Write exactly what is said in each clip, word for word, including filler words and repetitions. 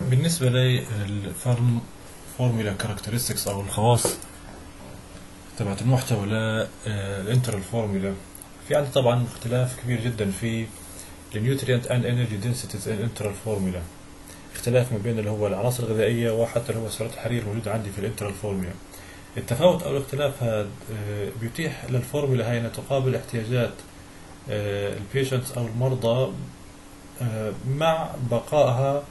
بالنسبة لي الفارم فورمولا كاركترستكس أو الخواص تبعت المحتوى للانترال فورمولا، في عندي طبعا اختلاف كبير جدا في النيوتريانت اند انرجي دنسيتيز الانترال فورمولا، اختلاف ما بين اللي هو العناصر الغذائية وحتى اللي هو سعرات الحرارية الموجودة عندي في الانترال فورمولا. التفاوت أو الاختلاف هذا بيتيح للفورمولا هاي أن تقابل احتياجات البيشنتس أو المرضى مع بقائها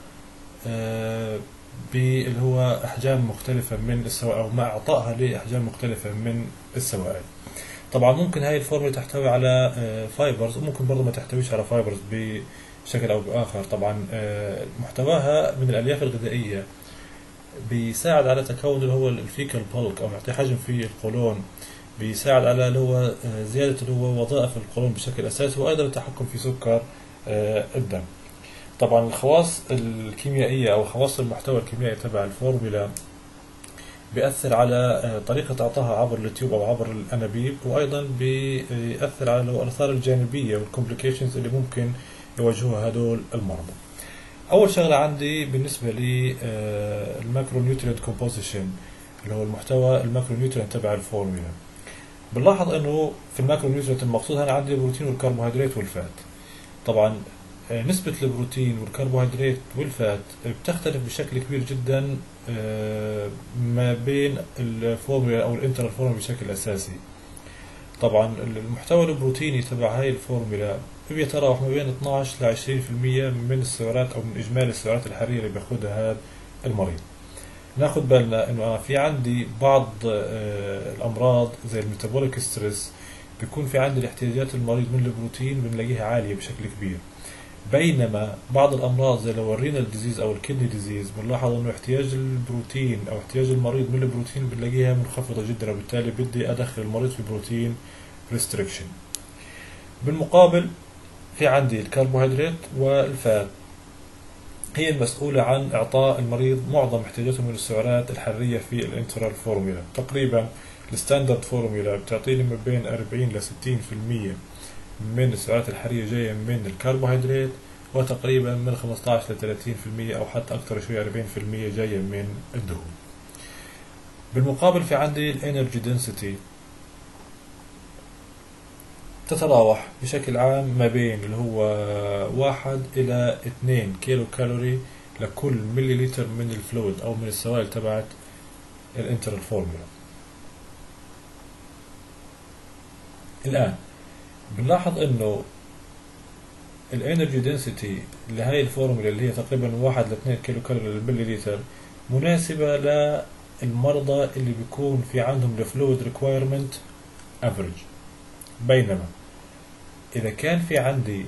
باللي هو أحجام مختلفة من السوائل أو مع إعطائها لأحجام مختلفة من السوائل. طبعا ممكن هاي الفورمولا تحتوي على فايبرز وممكن برضه ما تحتويش على فايبرز بشكل أو بآخر. طبعا محتواها من الألياف الغذائية بيساعد على تكون اللي هو الفيكال بولك أو يعطي حجم في القولون، بيساعد على اللي هو زيادة اللي هو وظائف القولون بشكل أساسي، وأيضا التحكم في سكر الدم. طبعا الخواص الكيميائية أو خواص المحتوى الكيميائي تبع الفورمولا بيأثر على طريقة إعطائها عبر التيوب أو عبر الأنابيب، وأيضا بيأثر على الآثار الجانبية والكومبليكيشنز اللي ممكن يواجهوها هدول المرضى. أول شغلة عندي بالنسبة لي الماكرو نيوترينت كومبوزيشن اللي هو المحتوى الماكرو نيوترينت تبع الفورمولا. بنلاحظ إنه في الماكرو نيوترينت المقصود هنا عندي البروتين والكربوهيدرات والفات. طبعا نسبة البروتين والكربوهيدرات والفات بتختلف بشكل كبير جدا ما بين الفورمولا أو الانترال فورمولا بشكل أساسي. طبعا المحتوى البروتيني تبع هاي الفورمولا بيتراوح ما بين اثناشر إلى عشرين بالمئة من السعرات أو من إجمالي السعرات الحرارية اللي بياخدها هذا المريض. ناخد بالنا إنه أنا في عندي بعض الأمراض زي الميتابوليك ستريس بيكون في عندي الاحتياجات المريض من البروتين بنلاقيها عالية بشكل كبير، بينما بعض الأمراض زي لو الرينال ديزيز أو الكدني ديزيز بنلاحظ إنه احتياج البروتين أو احتياج المريض من البروتين بنلاقيها منخفضة جدا، وبالتالي بدي أدخل المريض في بروتين ريستريكشن. بالمقابل في عندي الكربوهيدرات والفات هي المسؤولة عن إعطاء المريض معظم احتياجاته من السعرات الحرارية في الانترال فورمولا. تقريبا الستاندرد فورمولا بتعطيني ما بين أربعين إلى ستين بالمئة من السعرات الحرارية جاية من الكربوهيدرات، وتقريبا من خمسة عشر إلى ثلاثين بالمئة أو حتى أكثر شوي أربعين بالمئة جاية من الدهون. بالمقابل في عندي الانرجي دنسيتي تتراوح بشكل عام ما بين اللي هو واحد إلى اثنين كيلو كالوري لكل ملي لتر من الفلويد أو من السوائل تبعت الانترال فورمولا. الآن بنلاحظ إنه الانرجي دنسيتي لهي الفورمولا اللي هي تقريبا واحد إلى اثنين كيلو كالوري للملي لتر مناسبة للمرضى اللي بيكون في عندهم الفلويد ريكوايرمنت افريج، بينما إذا كان في عندي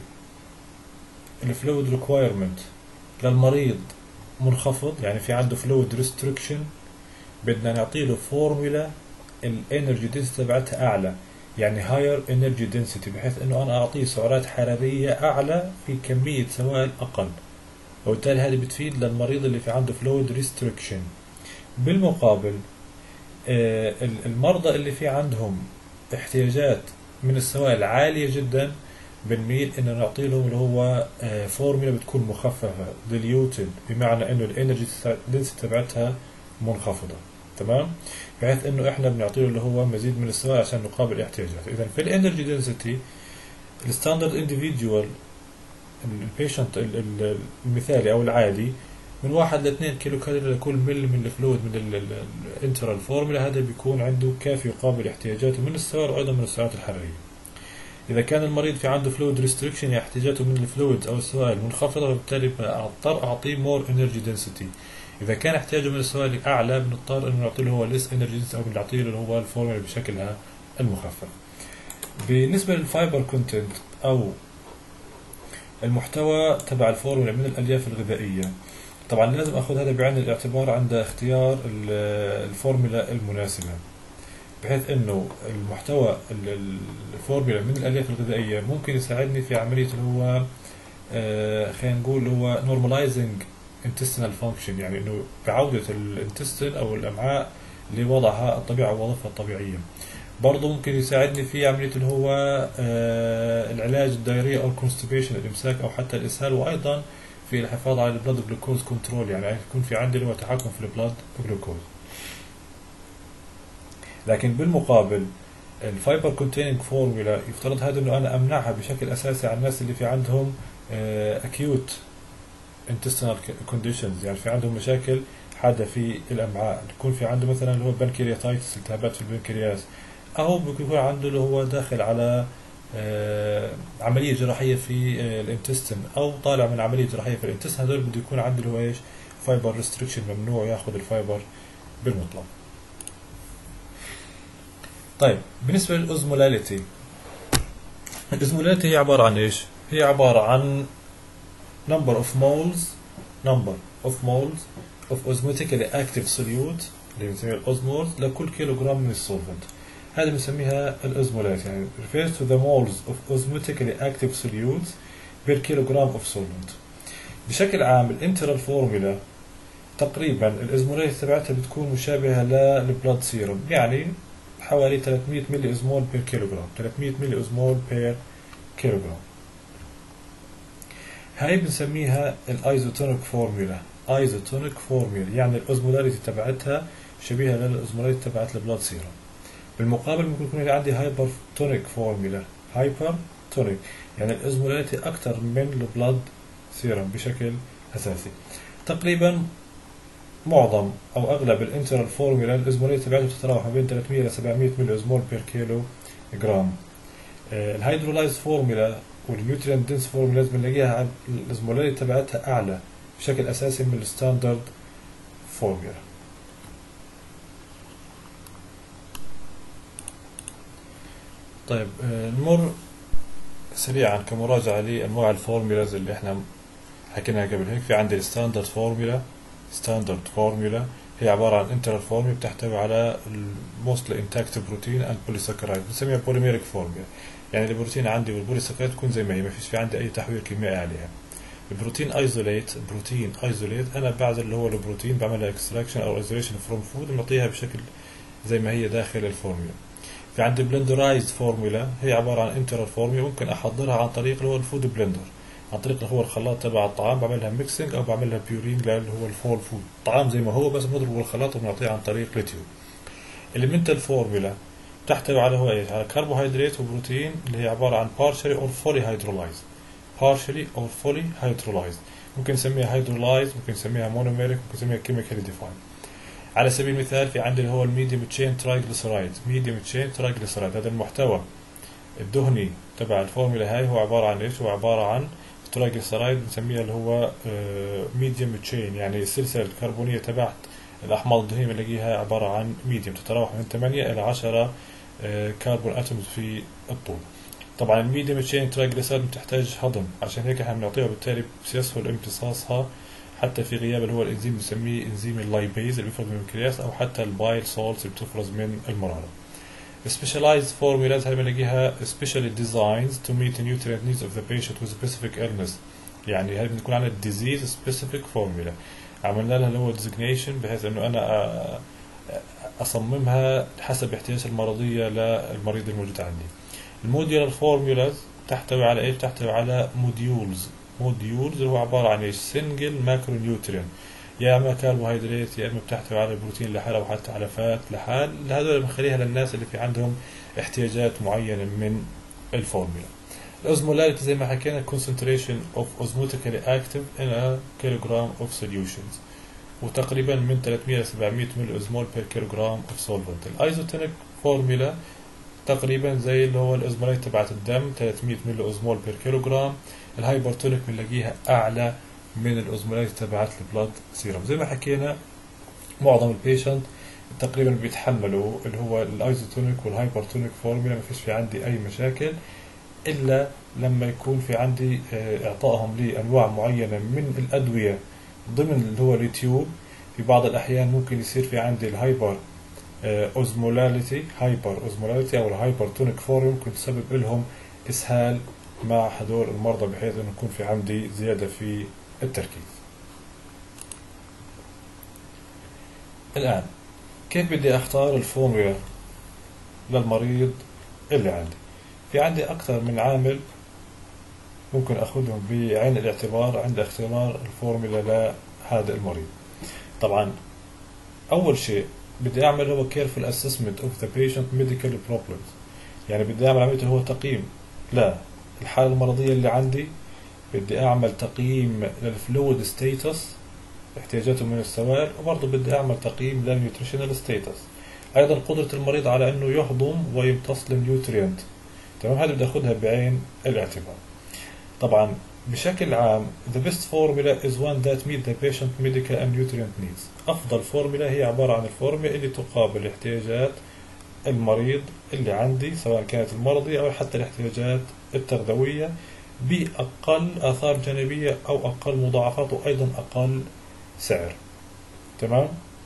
الفلويد ريكوايرمنت للمريض منخفض، يعني في عنده فلويد ريستريكشن، بدنا نعطي له فورمولا الانرجي دنسيتي تبعتها أعلى، يعني هاير انرجي دنسيتي، بحيث انه انا اعطيه سعرات حراريه اعلى في كميه سوائل اقل، وبالتالي هذه بتفيد للمريض اللي في عنده فلويد ريستريكشن. بالمقابل المرضى اللي في عندهم احتياجات من السوائل عاليه جدا بنميل انه نعطي لهم اللي هو فورمولا بتكون مخففه ديليوتد، بمعنى انه الانرجي دنسيتي تبعتها منخفضه، تمام، بحيث انه احنا بنعطيه اللي هو مزيد من السوائل عشان نقابل احتياجاته. اذا في الانرجي دنسيتي الستاندرد انديفيديوال البيشنت المثالي او العادي من واحد ل اثنين كيلو كالوري لكل ملي من الفلويد من الانترال فورمولا، هذا بيكون عنده كافي يقابل احتياجاته من السوائل وايضا من السعرات الحراريه. اذا كان المريض في عنده فلويد ريستريكشن، احتياجاته من الفلويد او السوائل منخفضه، فبالتالي اضطر اعطيه مور انرجي دنسيتي. إذا كان احتياجه من السوائل أعلى بنضطر إنه نعطي له هو ليس انرجي أو بنعطي له اللي هو الفورمولا بشكلها المخفف. بالنسبة للفايبر كونتنت أو المحتوى تبع الفورمولا من الألياف الغذائية، طبعا لازم أخذ هذا بعين الاعتبار عند اختيار الفورمولا المناسبة، بحيث إنه المحتوى الفورمولا من الألياف الغذائية ممكن يساعدني في عملية اللي هو خلينا نقول اللي هو normalizing intestinal function، يعني انه بعودة الانتستين او الامعاء لوضعها الطبيعي او وظيفتها الطبيعية. برضه ممكن يساعدني في عملية اللي هو العلاج الدايرية او الكونستيبيشن الامساك او حتى الاسهال، وايضا في الحفاظ على البلاد جلوكوز كنترول، يعني يكون في عندي اللي هو تحكم في البلاد جلوكوز. لكن بالمقابل الفايبر كونتيننج فورمولا يفترض هذا انه انا امنعها بشكل اساسي عن الناس اللي في عندهم اكيوت intestinal conditions، يعني في عندهم مشاكل حادة في الامعاء، يكون في عنده مثلا اللي هو بنكرياتايتس، التهابات في البنكرياس، او بيكون عنده اللي هو داخل على عملية جراحية في الانتستين، او طالع من عملية جراحية في الانتستين. هذول بده يكون عنده اللي هو ايش؟ فايبر ريستريكشن، ممنوع ياخذ الفايبر بالمطلق. طيب بالنسبة للأوزمولاليتي، الأوزمولاليتي هي عبارة عن إيش؟ هي عبارة عن number of moles number of moles of osmotically active solute اللي بنسميها الأوزمولز لكل كيلو جرام من السولفنت. هذه بنسميها الأوزمولاليتي، يعني refers to the moles of osmotically active solutes per kilogram of solvent. بشكل عام الانترال فورمولا تقريبا الأوزمولاليتي تبعتها بتكون مشابهة للبلاد سيروم، يعني حوالي ثلاثمئة ملي أوزمول بير كيلوغرام، ثلاثمئة ملي أوزمول بير كيلوغرام. هاي بنسميها الايزوتونيك فورمولا، ايزوتونيك فورمولا يعني الاوزمولاريتي تبعتها شبيهه للاوزمولاريتي تبعت البلاد سيروم. بالمقابل ممكن يكون عندي هايبرتونيك فورمولا، هايبرتونيك يعني الاوزمولاريتي اكثر من البلاد سيروم بشكل اساسي. تقريبا معظم او اغلب الانترال فورمولا الاوزمولاريتي تبعته تتراوح بين ثلاثمئة ل سبعمئة ملي اوزمول بير كيلو جرام. الهيدرولايز فورمولا والنيوترينت دنس فورمولاز بنلاقيها على الاوزمولاريتي تبعتها اعلى بشكل اساسي من الستاندرد فورمولا. طيب نمر سريعا كمراجعه لانواع الفورمولاز اللي احنا حكيناها قبل هيك. في عندي الستاندرد فورمولا، ستاندرد فورمولا هي عباره عن انترال فورمولا بتحتوي على موستلي انتاكت بروتين اند بوليساكرايد، بنسميها بوليميريك فورمولا، يعني البروتين عندي والبوليساكرايد تكون زي ما هي، ما فيش في عندي اي تحويل كيميائي عليها. البروتين ايزوليت، بروتين ايزوليت انا بعزل اللي هو البروتين بعملها اكستراكشن او ايزوليشن فروم فود وبنعطيها بشكل زي ما هي داخل الفورمولا. في عندي بلندرايزد فورمولا هي عباره عن انترال فورمولا ممكن احضرها عن طريق اللي هو الفود بلندر، عن طريق اللي هو الخلاط تبع الطعام، بعملها ميكسينج او بعملها بيورين اللي هو الفول فود، الطعام زي ما هو بس بنضربه بالخلاط وبنعطيه عن طريق التيوب. المنتال فورمولا تحتوي على هو ايش؟ على كربوهيدرات وبروتين اللي هي عباره عن partially or fully hydrolyzed، partially or fully hydrolyzed، ممكن نسميها hydrolyzed، ممكن نسميها monomeric، ممكن نسميها chemically defined. على سبيل المثال في عندي اللي هو الميديوم تشين ترايجليسرايد، ميديوم تشين ترايجليسرايد هذا المحتوى الدهني تبع الفورمولا هاي هو عباره عن ايش؟ هو عباره عن ترايجليسرايد بنسميها اللي هو ميديوم تشين، يعني السلسله الكربونيه تبعت الاحماض الدهنيه بنلاقيها عباره عن ميديوم تتراوح من ثمانية الى عشرة كربون اتومز في الطول. طبعا الميديوم تشين ترايجليسرايد بتحتاج هضم، عشان هيك احنا بنعطيها بالتالي بيسهل امتصاصها حتى في غياب اللي هو الانزيم بنسميه انزيم اللايبيز اللي بيفرز من البنكرياس، او حتى البايل سولتس اللي بتفرز من المراره. Specialized formulas هاي بنلاقيها specially designed to meet the nutrient needs of the patient with specific illness، يعني هاي بتكون عندنا disease specific formula عملنا لها اللي هو designation بحيث انه انا اصممها حسب احتياجات المرضيه للمريض الموجود عندي. الموديولار فورمولاز تحتوي على ايش؟ تحتوي على موديولز، موديولز اللي هو عباره عن ايش؟ سنجل ماكرو نيوترينت، يا اما كربوهيدرات يا اما بتحتوي على بروتين لحال او حتى على فات لحال، هذول بنخليها للناس اللي في عندهم احتياجات معينه من الفورمولا. الاوزمولاريتي زي ما حكينا concentration of osmotically active in a kilogram of solutions، وتقريبا من ثلاثمئة إلى سبعمئة ملي اوزمول بير كيلوغرام اوف سولفنت. الايزوتونيك فورمولا تقريبا زي اللي هو الاوزمولاريتي تبعت الدم ثلاثمئة ملي اوزمول بير كيلوغرام. الهايبرتونيك بنلاقيها اعلى من الاوزمولاريتي تبعت البلاد سيروم. زي ما حكينا معظم البيشنت تقريبا بيتحملوا اللي هو الايزوتونيك والهايبرتونيك فورمولا، ما فيش في عندي اي مشاكل الا لما يكون في عندي اعطائهم لانواع معينه من الادويه ضمن اللي هو اليوتيوب. في بعض الاحيان ممكن يصير في عندي الهايبر اوزمولاليتي، هايبر اوزمولاليتي او الهايبرتونيك فورمولا ممكن تسبب لهم اسهال مع هدول المرضى بحيث انه يكون في عندي زياده في التركيز. الان كيف بدي اختار الفورمولا للمريض اللي عندي؟ في عندي اكثر من عامل ممكن أخذهم بعين الاعتبار عند اختيار الفورمولا لهذا المريض. طبعا أول شيء بدي أعمل هو careful assessment of the patient medical problems، يعني بدي أعمل عملية هو تقييم لا الحالة المرضية اللي عندي، بدي أعمل تقييم للفلويد ستيتس احتياجاته من السوائل، وبرضه بدي أعمل تقييم للنيوتريشنال ستيتس، أيضا قدرة المريض على أنه يهضم ويمتص النيوترينت. تمام، هذا بدي أخذها بعين الاعتبار. طبعا بشكل عام the best formula is one that meet the patient medical and nutrient needs. أفضل فورمولا هي عبارة عن الفورمولا اللي تقابل احتياجات المريض اللي عندي، سواء كانت المرضية أو حتى الاحتياجات التغذوية، بأقل آثار جانبية أو أقل مضاعفات وأيضا أقل سعر. تمام،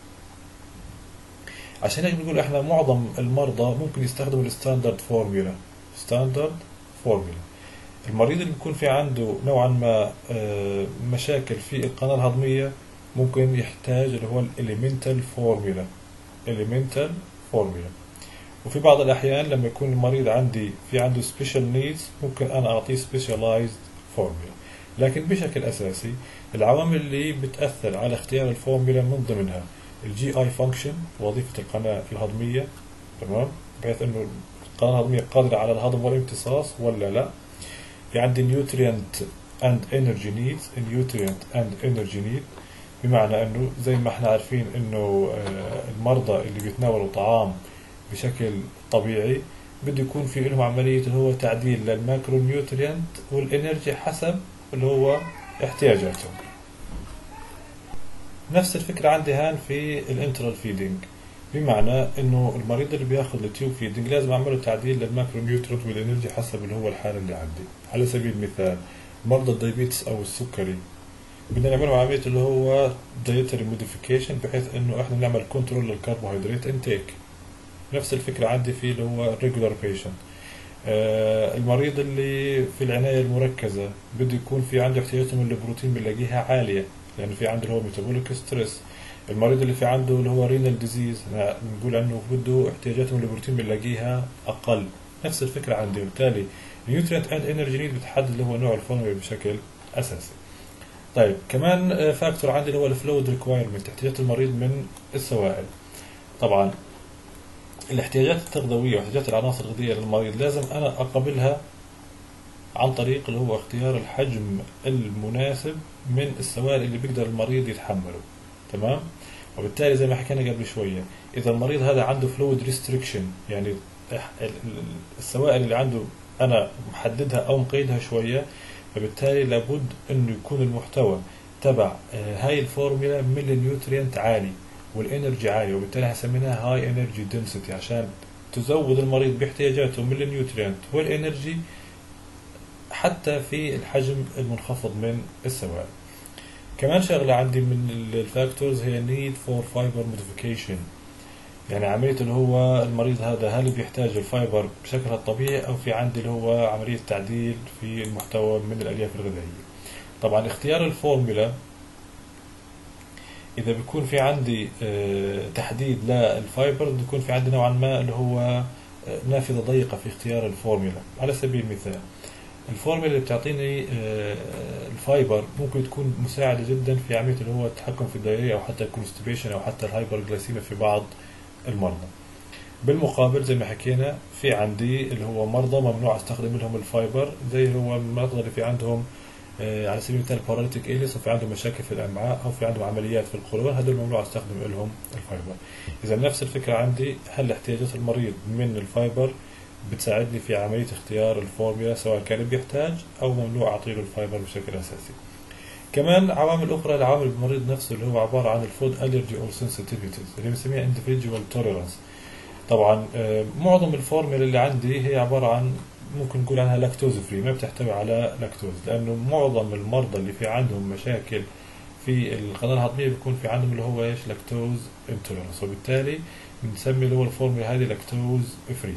عشان هيك بنقول احنا معظم المرضى ممكن يستخدموا الستاندرد فورمولا. ستاندرد فورمولا المريض اللي بيكون في عنده نوعا ما مشاكل في القناة الهضمية ممكن يحتاج اللي هو الإليمنتال فورمولا. إليمنتال فورمولا. وفي بعض الأحيان لما يكون المريض عندي في عنده سبيشال نيدز ممكن أنا أعطيه سبيشالايزد فورمولا. لكن بشكل أساسي العوامل اللي بتأثر على اختيار الفورمولا من ضمنها الجي اي فانكشن، وظيفة القناة الهضمية، تمام، بحيث انه القناة الهضمية قادرة على الهضم والامتصاص ولا لا. في عندي nutrient and energy needs. nutrient and energy need بمعنى انه زي ما احنا عارفين انه المرضى اللي بيتناولوا طعام بشكل طبيعي بده يكون في لهم عملية اللي هو تعديل للماكرو نيوترينت والانرجي حسب اللي هو احتياجاتهم. نفس الفكرة عندي هان في الانترال فيدنج، بمعنى انه المريض اللي بياخذ التيوب فيدنج لازم اعمله تعديل للماكرو نيوترينت والانرجي حسب اللي هو الحالة اللي عندي. على سبيل المثال مرضى الدايبيتس او السكري بدنا نعمل عملية اللي هو dietary modification بحيث انه احنا نعمل كنترول للكربوهيدرات انتيك. نفس الفكرة عندي في اللي هو regular patient. آه المريض اللي في العناية المركزة بده يكون في عنده احتياجاته من البروتين بنلاقيها عالية لأنه في عنده اللي هو metabolic stress. المريض اللي في عنده اللي هو renal disease بنقول عنه بده احتياجاته من البروتين بنلاقيها أقل. نفس الفكرة عندي، وبالتالي nutrient and energy need بتحدد اللي هو نوع الفورمولا بشكل أساسي. طيب كمان فاكتور عندي اللي هو الفلويد ريكوايرمنت، احتياجات المريض من السوائل. طبعا الاحتياجات التغذوية واحتياجات العناصر الغذائية للمريض لازم أنا أقابلها عن طريق اللي هو اختيار الحجم المناسب من السوائل اللي بيقدر المريض يتحمله. تمام، وبالتالي زي ما حكينا قبل شوية إذا المريض هذا عنده فلويد ريستريكشن، يعني السوائل اللي عنده أنا محددها أو مقيدها شوية، فبالتالي لابد انه يكون المحتوى تبع هاي الفورمولا من النيوترينت عالي والانرجي عالي، وبالتالي هسميناها هاي انرجي دنسيتي عشان تزود المريض باحتياجاته من النيوترينت والانرجي حتى في الحجم المنخفض من السوائل. كمان شغلة عندي من الفاكتورز هي need for fiber modification، يعني عملية اللي هو المريض هذا هل بيحتاج الفايبر بشكلها الطبيعي أو في عندي اللي هو عملية تعديل في المحتوى من الألياف الغذائية. طبعا اختيار الفورمولا إذا بيكون في عندي تحديد للفايبر بيكون في عندي نوعا ما اللي هو نافذة ضيقة في اختيار الفورمولا. على سبيل المثال الفورمولا اللي بتعطيني الفايبر ممكن تكون مساعدة جدا في عملية اللي هو التحكم في الدايرية أو حتى الكونستيبيشن أو حتى الهايبرغلايسيميا في بعض المرضى. بالمقابل زي ما حكينا في عندي اللي هو مرضى ممنوع استخدم لهم الفايبر، زي هو المرضى اللي في عندهم آه على سبيل المثال باراليتيك إيليس وفي عندهم مشاكل في الأمعاء أو في عندهم عمليات في القولون، هذول ممنوع استخدم لهم الفايبر. إذا نفس الفكرة عندي، هل احتياجات المريض من الفايبر بتساعدني في عملية اختيار الفورمولا سواء كان بيحتاج أو ممنوع أعطيله الفايبر بشكل أساسي. كمان عوامل أخرى لعوامل المريض نفسه اللي هو عبارة عن الفود ألرجي أو سنسيتيفيتيز اللي بنسميها individual tolerance. طبعا معظم الفورمولا اللي عندي هي عبارة عن ممكن نقول عنها لاكتوز فري، ما بتحتوي على لاكتوز، لأنه معظم المرضى اللي في عندهم مشاكل في القناة الهضمية بيكون في عندهم اللي هو ايش لاكتوز انتولرنس، وبالتالي بنسمي اللي هو الفورمولا هذه لاكتوز فري.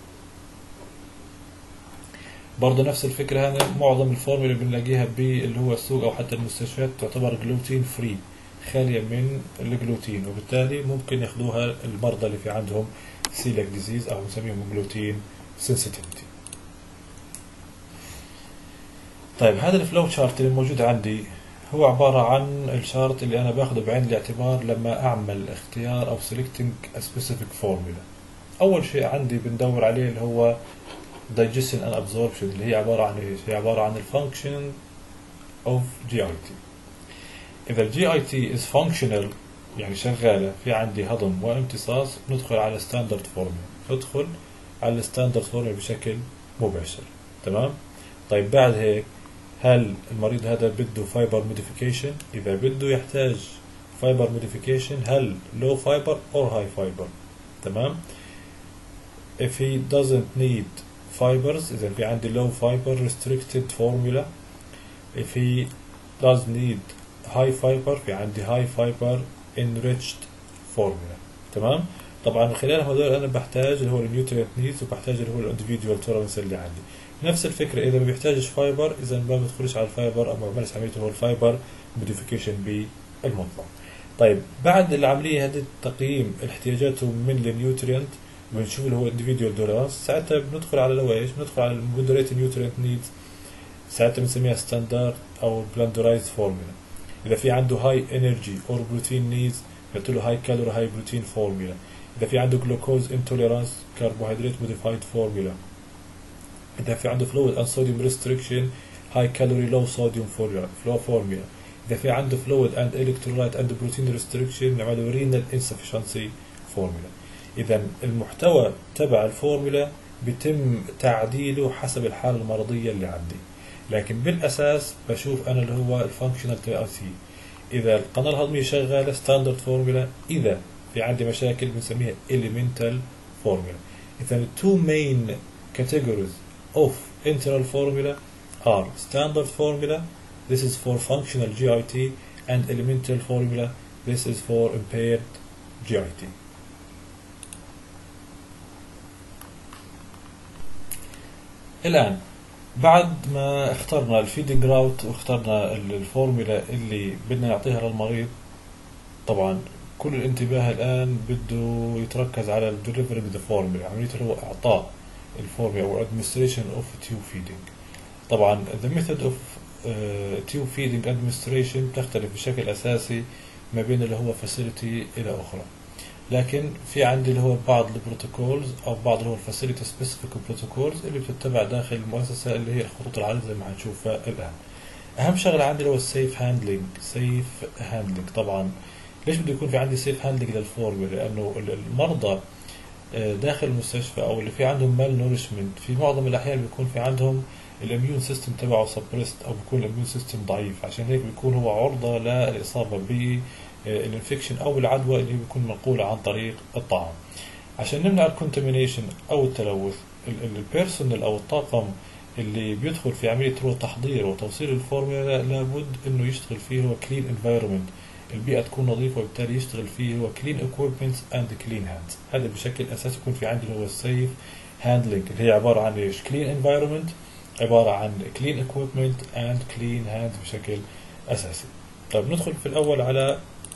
برضه نفس الفكرة هنا معظم الفورمولا اللي بنلاقيها باللي هو السوق أو حتى المستشفيات تعتبر جلوتين فري، خالية من الجلوتين، وبالتالي ممكن ياخذوها المرضى اللي في عندهم سيلك ديزيز أو نسميهم جلوتين سنسيتيفيتي. طيب هذا الفلو شارت اللي موجود عندي هو عبارة عن الشارت اللي أنا باخده بعين الاعتبار لما أعمل اختيار أو selecting a specific formula. أول شيء عندي بندور عليه اللي هو digestion and absorption اللي هي عبارة عن إيش؟ هي عبارة عن الفانكشن of جي آي تي. إذا الجي آي تي is functional يعني شغالة في عندي هضم وامتصاص ندخل على standard formula، ندخل على الستاندرد فورمولا بشكل مباشر. تمام؟ طيب بعد هيك هل المريض هذا بده فايبر موديفيكيشن؟ إذا بده يحتاج فايبر موديفيكيشن هل low fiber or high fiber؟ تمام؟ if he doesn't need fibers إذا في عندي low fiber restricted formula. if he does need high fiber في عندي high fiber enriched formula. تمام؟ طبعا من خلال هذول انا بحتاج اللي هو النيوترينت نيدز وبحتاج اللي هو الانديفيدوال تولرنس اللي عندي. نفس الفكره اذا ما بيحتاجش فايبر اذا ما بدخلش على الفايبر او ما بعملش عمليه اللي هو الفايبر موديفيكيشن بالمطلق. طيب بعد العمليه هذه تقييم احتياجاته من النيوترينت بنشوف اللي هو الانديفيدوال تولرنس، ساعتها بندخل على اللي هو ايش؟ بندخل على المودريت نيوترينت نيدز، ساعتها بنسميها ستاندرد او بلاندورايزد فورمولا. اذا في عنده هاي انرجي اور بروتين نيدز قلت له هاي كالوري هاي بروتين فورمولا. إذا في عنده جلوكوز انتوليرانس كربوهيدرات موديفايد فورمولا. إذا في عنده فلويد اند صوديوم ريستريكشن هاي كالوري لو صوديوم فورمولا. إذا في عنده فلويد اند الكترولايت اند بروتين ريستريكشن نعمله رينال انسفشنسي فورمولا. إذا المحتوى تبع الفورمولا بيتم تعديله حسب الحالة المرضية اللي عندي، لكن بالأساس بشوف أنا اللي هو الفانكشنال تي ار سي. إذا القناة الهضمية شغالة ستاندرد فورمولا، إذا في عندي مشاكل بنسميها elemental formula. إذا the two main categories of enteral formula are standard formula, this is for functional جي آي تي, and elemental formula, this is for impaired جي آي تي. الآن بعد ما اخترنا الفيدنج راوت واخترنا الفورمولا اللي بدنا نعطيها للمريض، طبعا كل الانتباه الآن بده يتركز على الدليفري اوف ذا فورمولا، عملية اللي هو إعطاء الفورمولا أو administration of tube feeding. طبعا the method of uh, tube feeding administration تختلف بشكل أساسي ما بين اللي هو facility إلى أخرى، لكن في عندي اللي هو بعض البروتوكولز أو بعض اللي هو facility specific protocols اللي بتتبع داخل المؤسسة اللي هي الخطوط العريضة زي ما هنشوفها الآن. أهم شغلة عندي اللي هو السيف هاندلينج. سيف هاندلينج طبعا ليش بده يكون في عندي سيف هاندلنج للفورمولا؟ لانه المرضى داخل المستشفى او اللي في عندهم مال نورشمنت في معظم الاحيان بيكون في عندهم الاميون سيستم تبعه سبريست او بيكون الاميون سيستم ضعيف، عشان هيك بيكون هو عرضه للاصابه بالانفكشن او العدوى اللي بيكون منقوله عن طريق الطعام. عشان نمنع الكونتامينيشن او التلوث، البيرسونال او الطاقم اللي بيدخل في عمليه هو تحضير وتوصيل الفورمولا لابد انه يشتغل فيه هو كلين انفايرمنت، البيئة تكون نظيفة وبالتالي يشتغل فيه هو clean equipment and clean hands. هذا بشكل أساسي يكون في عندي هو السيف هاندلنج اللي هي عبارة عن ايش؟ clean environment، عبارة عن clean equipment and clean hands بشكل أساسي. طيب ندخل في الأول على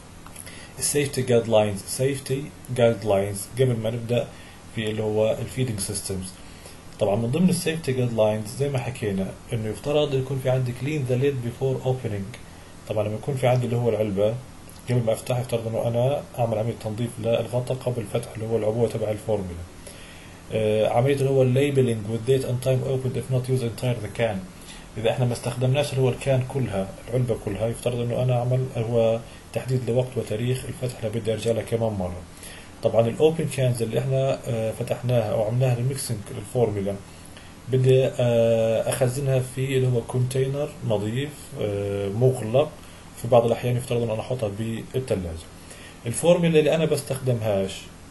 السيفتي جايد لاينز. سيفتي جايد لاينز قبل ما نبدأ في اللي هو الفيدنج سيستمز. طبعا من ضمن السيفتي جايد لاينز زي ما حكينا إنه يفترض يكون في عندي clean the lid before opening. طبعا لما يكون في عندي اللي هو العلبة قبل ما افتح يفترض انه انا اعمل عملية تنظيف للغطاء قبل فتح اللي هو العبوة تبع الفورمولا. آه عملية اللي هو الليبلينج with date and time opened if not used entire the can. اذا احنا ما استخدمناش اللي هو الكان كلها العلبة كلها يفترض انه انا اعمل هو تحديد لوقت وتاريخ الفتح اللي بدي ارجع لها كمان مرة. طبعا الاوبن كانز اللي احنا آه فتحناها او عملناها للميكسنج الفورمولا بدي آه اخزنها في اللي هو كونتينر نظيف آه مغلق. في بعض الأحيان يفترض أن أنا أحطها بالثلاجة. الفورمولا اللي أنا بستخدمهاش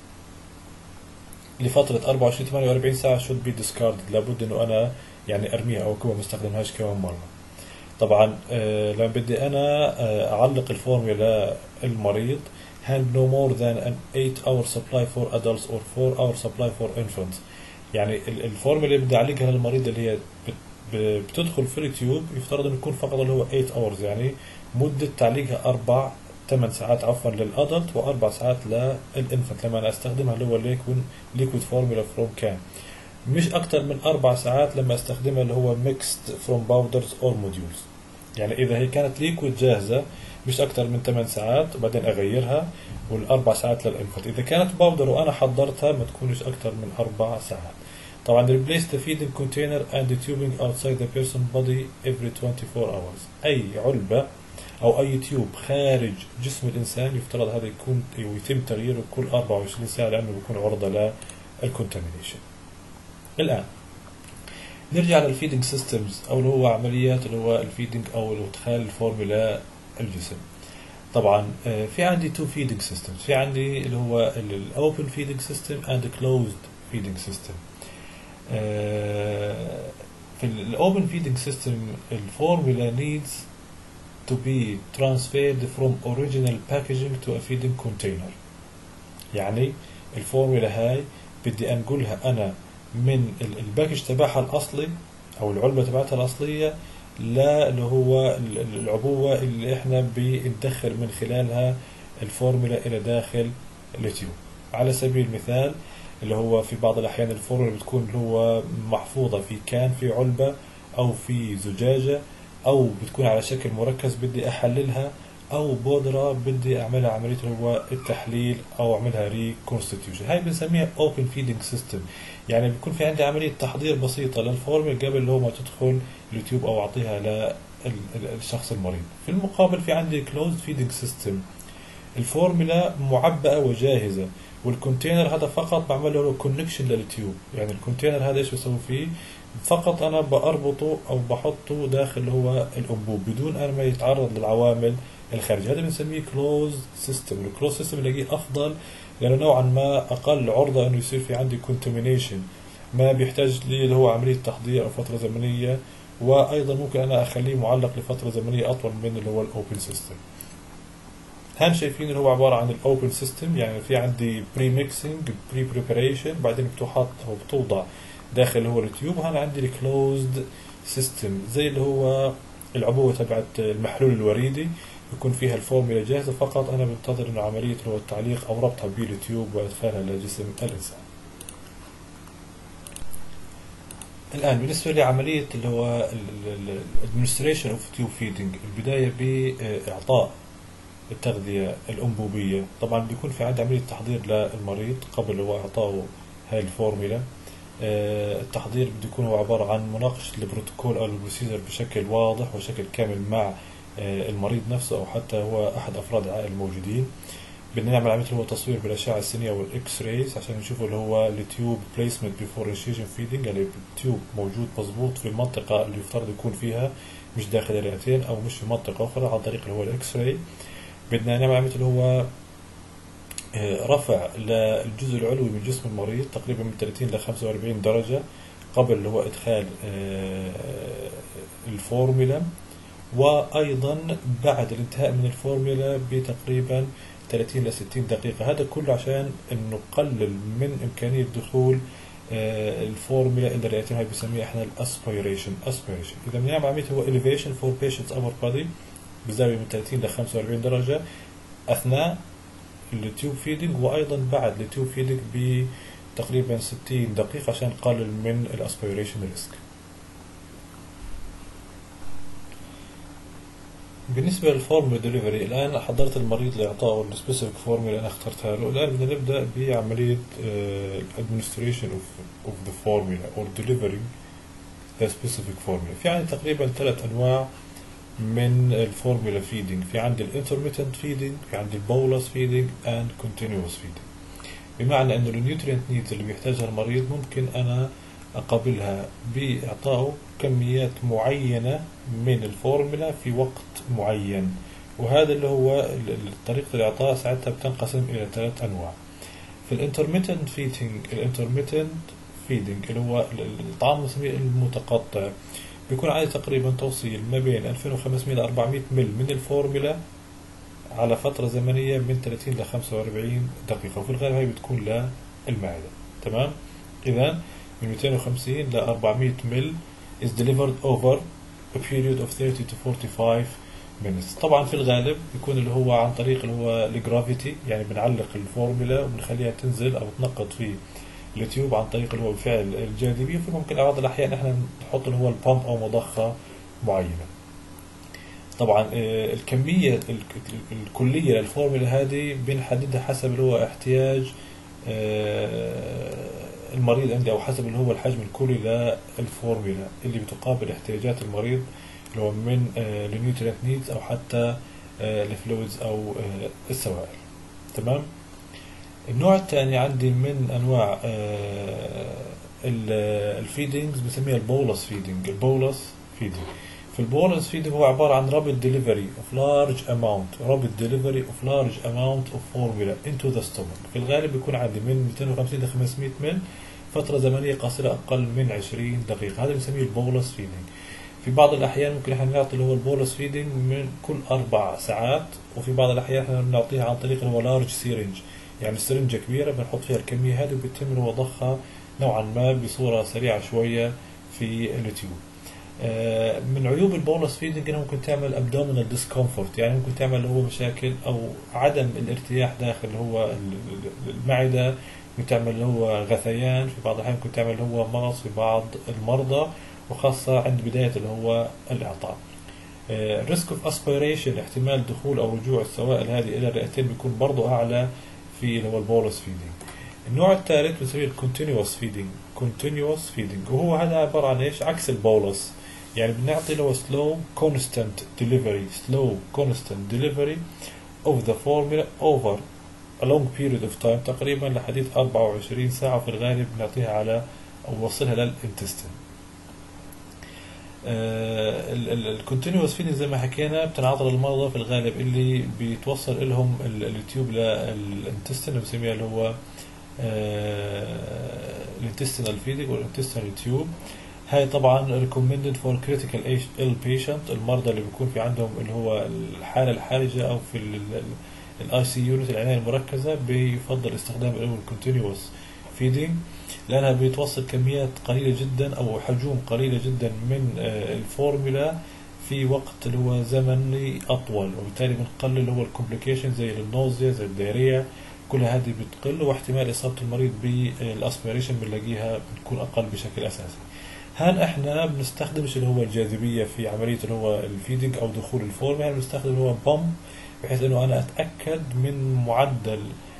لفترة أربعة وعشرين ثمانية وأربعين ساعة should be discarded، لابد إنه أنا يعني أرميها أو كمان ما استخدمهاش كمان مرة. طبعا آه لما بدي أنا آه أعلق الفورمولا للمريض hand no more than an eight hour supply for adults or four hour supply for infants. يعني الفورمولا اللي بدي أعلقها للمريض اللي هي بتدخل في التيوب يفترض إنه يكون فقط اللي هو eight hours، يعني مدة تعليقها أربع ثمان ساعات عفوا للأدلت وأربع ساعات للإنفنت لما أنا أستخدمها اللي هو ليكويد فورمولا فروم كان. مش أكتر من أربع ساعات لما استخدمها اللي هو mixed from powders or modules. يعني إذا هي كانت ليكويد جاهزة مش أكتر من ثمان ساعات وبعدين أغيرها، والأربع ساعات للإنفوت. إذا كانت باودر وأنا حضرتها ما تكونش أكتر من أربع ساعات. طبعا replace the feeding container and the tubing outside the person body every twenty-four hours. أي علبة أو أي تيوب خارج جسم الإنسان يفترض هذا يكون ويتم تغييره كل أربعة وعشرين ساعة لأنه بيكون عرضة للcontamination. الآن نرجع للفيدنج سيستمز أو اللي هو عمليات اللي هو الفيدنج أو إدخال الفورمولا الجسم. طبعا في عندي تو فيدنج سيستمز، في عندي اللي هو الأوبن فيدنج سيستم اند كلوزد فيدنج سيستم. في الأوبن فيدنج سيستم الفورمولا needs to be transferred from original packaging to a feeding container. يعني الفورمولا هاي بدي أنقلها أنا من الباكج تبعها الأصلي أو العلبة تبعتها الأصلية لا اللي هو العبوة اللي إحنا بندخل من خلالها الفورمولا إلى داخل التيوب. على سبيل المثال اللي هو في بعض الأحيان الفورمولا بتكون اللي هو محفوظة في كان في علبة أو في زجاجة أو بتكون على شكل مركز بدي أحللها، أو بودرة بدي أعملها عملية اللي هو التحليل أو أعملها ريكونستيتيوشن. هاي بنسميها open feeding system. يعني بيكون في عندي عملية تحضير بسيطة للفورمولا قبل اللي هو ما تدخل اليوتيوب أو أعطيها للشخص المريض. في المقابل في عندي closed feeding system، الفورمولا معبأة وجاهزة، والكونتينر هذا فقط بعمل له كونكشن للتيوب. يعني الكونتينر هذا ايش بسوي فيه؟ فقط انا باربطه او بحطه داخل اللي هو الانبوب بدون ان ما يتعرض للعوامل الخارجيه. هذا بنسميه كلوز سيستم. الكلوز سيستم بلاقيه افضل لانه نوعا ما اقل عرضه انه يصير في عندي كونتامينيشن، ما بيحتاج لي اللي هو عمليه تحضير او فتره زمنيه، وايضا ممكن انا اخليه معلق لفتره زمنيه اطول من اللي هو الاوبن سيستم. هان شايفين اللي هو عبارة عن الأوبن سيستم، يعني في عندي بري ميكسينج بري بريباريشن بعدين بتحط أو بتوضع داخل اللي هو التيوب. هنا عندي الكلوزد سيستم زي اللي هو العبوة تبعت المحلول الوريدي يكون فيها الفورمولا جاهزة، فقط أنا بنتظر إنه عملية اللي هو التعليق أو ربطها بالتيوب وإدخالها لجسم الإنسان. الآن بالنسبة لعملية اللي هو administration of tube feeding، البداية بإعطاء التغذية الأنبوبية. طبعا بيكون في عندي عملية تحضير للمريض قبل هو إعطائه هاي الفورمولا. أه التحضير بده يكون هو عبارة عن مناقشة البروتوكول أو البروسيجر بشكل واضح وشكل كامل مع أه المريض نفسه أو حتى هو أحد أفراد العائلة الموجودين. بدنا نعمل عملية اللي هو تصوير بالأشعة السينية والإكس رايز عشان نشوفوا اللي هو التيوب بليسمنت بيفور انيشيشن فيدنج، يعني التيوب موجود مضبوط في المنطقة اللي يفترض يكون فيها، مش داخل الرئتين أو مش في منطقة أخرى عن طريق اللي هو الإكس راي. بدنا نعمل عملية اللي هو رفع للجزء العلوي من جسم المريض تقريبا من ثلاثين إلى خمسة وأربعين درجة قبل اللي هو إدخال الفورمولا، وأيضا بعد الانتهاء من الفورمولا بتقريبا ثلاثين إلى ستين دقيقة. هذا كله عشان نقلل من إمكانية دخول الفورمولا إلى الرئتين. هاي بنسميها إحنا الأسبيريشن. أسبيريشن إذا بنعمل عملية هو elevation for patients upper body بزاوية من ثلاثين إلى خمسة وأربعين درجة أثناء التيوب فيدنج، وأيضا بعد التيوب فيدنج بتقريبا ستين دقيقة عشان نقلل من الأسبيريشن ريسك. بالنسبة للفورمولا ديليفري، الآن حضرت المريض لإعطائه السبيسيفيك فورمولا اللي أنا اخترتها له. الآن بدنا نبدأ بعملية administration of, of the formula or delivering the specific formula. في عندي تقريبا ثلاث أنواع من الفورمولا فيدنج. في عندي الانترميتنت فيدنج، في عندي البولس فيدنج اند كونتينيوس فيدنج. بمعنى انه النيوترينت نيدز اللي بيحتاجها المريض ممكن انا اقابلها باعطائه كميات معينه من الفورمولا في وقت معين، وهذا اللي هو طريقه الاعطاء ساعتها بتنقسم الى ثلاث انواع. في الانترميتنت فيدنج، الانترميتنت فيدنج اللي هو الطعام المتقطع بيكون عندي تقريبا توصيل ما بين ألفين وخمسمائة إلى أربعمائة مل من الفورمولا على فترة زمنية من ثلاثين إلى خمسة وأربعين دقيقة، وفي الغالب هي بتكون للمعدة. تمام؟ إذا من مئتين وخمسين إلى أربعمائة مل is delivered over a period of thirty to forty-five minutes. طبعا في الغالب بيكون اللي هو عن طريق اللي هو الجرافيتي، يعني بنعلق الفورمولا وبنخليها تنزل أو تنقط في التيوب عن طريق اللي هو بفعل الجاذبية. في ممكن بعض الأحيان احنا نحط اللي هو البامب أو مضخة معينة. طبعا الكمية الكلية للفورمولا هذه بنحددها حسب اللي هو احتياج المريض عندي، أو حسب اللي هو الحجم الكلي للفورمولا اللي بتقابل احتياجات المريض اللي هو من النيوترينت نيدز أو حتى الفلويدز أو السوائل. تمام. النوع الثاني عندي من أنواع الفيدنجز بسميها البولس فيدنج. البولس فيدنج في البولس فيدنج هو عبارة عن rapid delivery of large amount rapid delivery of large amount of formula into the stomach. في الغالب بيكون عندي من مئتين وخمسين ل خمسمئة مل فترة زمنية قصيرة أقل من عشرين دقيقة. هذا بنسميه البولس فيدنج. في بعض الأحيان ممكن احنا نعطي اللي هو البولس فيدنج من كل أربع ساعات، وفي بعض الأحيان احنا بنعطيها عن طريق اللي هو لارج سيرنج، يعني سرنجة كبيرة بنحط فيها الكمية هذه وبيتم اللي هو ضخها نوعا ما بصورة سريعة شوية في التيوب. من عيوب البولس فيدنج انه ممكن تعمل ابدومينال ديسكومفورت، يعني ممكن تعمل اللي هو مشاكل او عدم الارتياح داخل اللي هو المعدة، ممكن تعمل اللي هو غثيان، في بعض الأحيان ممكن تعمل اللي هو مغص في بعض المرضى، وخاصة عند بداية اللي هو الإعطاء. ريسك اوف اسبيريشن، احتمال دخول او رجوع السوائل هذه الى الرئتين بيكون برضه اعلى في اللي هو البولس فيدنج. النوع الثالث بنسميه الكونتينيوس فيدنج. كونتينيوس فيدنج وهو هذا عبارة عن ايش؟ عكس البولس، يعني بنعطي له slow constant delivery slow constant delivery of the formula over a long period of time، تقريبا لحديث أربعة وعشرين ساعة، في الغالب بنعطيها على أو نوصلها للانتستين. الكونتينيوس فيدنج زي ما حكينا بتنعطى للمرضى في الغالب اللي بيتوصل لهم التيوب للانتستين، بنسميها اللي هو الانتستينال فيدنج والانتستينال تيوب. هاي طبعا recommended for critical ill patient، المرضى اللي بيكون في عندهم اللي هو الحالة الحرجة أو في الاي سي يونت العناية المركزة، بيفضل استخدام الكونتينيوس فيدنج لأنها بتوصل كميات قليلة جدا أو حجوم قليلة جدا من الفورمولا في وقت اللي هو زمني أطول، وبالتالي بنقلل اللي هو الكومبليكيشن زي النوزيا زي الديارية، كل هذه بتقل، واحتمال إصابة المريض بالاسبيريشن بنلاقيها بتكون أقل بشكل أساسي. هان احنا بنستخدمش اللي هو الجاذبية في عملية اللي هو الفيدنج أو دخول الفورم، يعني بنستخدم اللي هو بامب بحيث إنه أنا أتأكد من معدل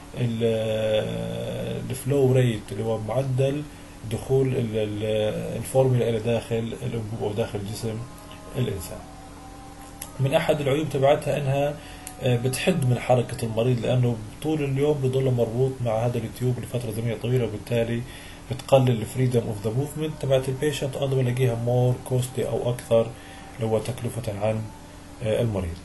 الفلو ريت اللي هو معدل دخول الفورمولا إلى داخل الأنبوب أو داخل جسم الإنسان. من أحد العيوب تبعتها إنها بتحد من حركة المريض، لأنه طول اليوم بضل مربوط مع هذا التيوب لفترة زمنية طويلة، وبالتالي بتقلل الفريدم اوف ذا موفمنت تبعت البيشنت، ايضا بلاقيها مور كوستلي او اكثر اللي هو تكلفة عن المريض.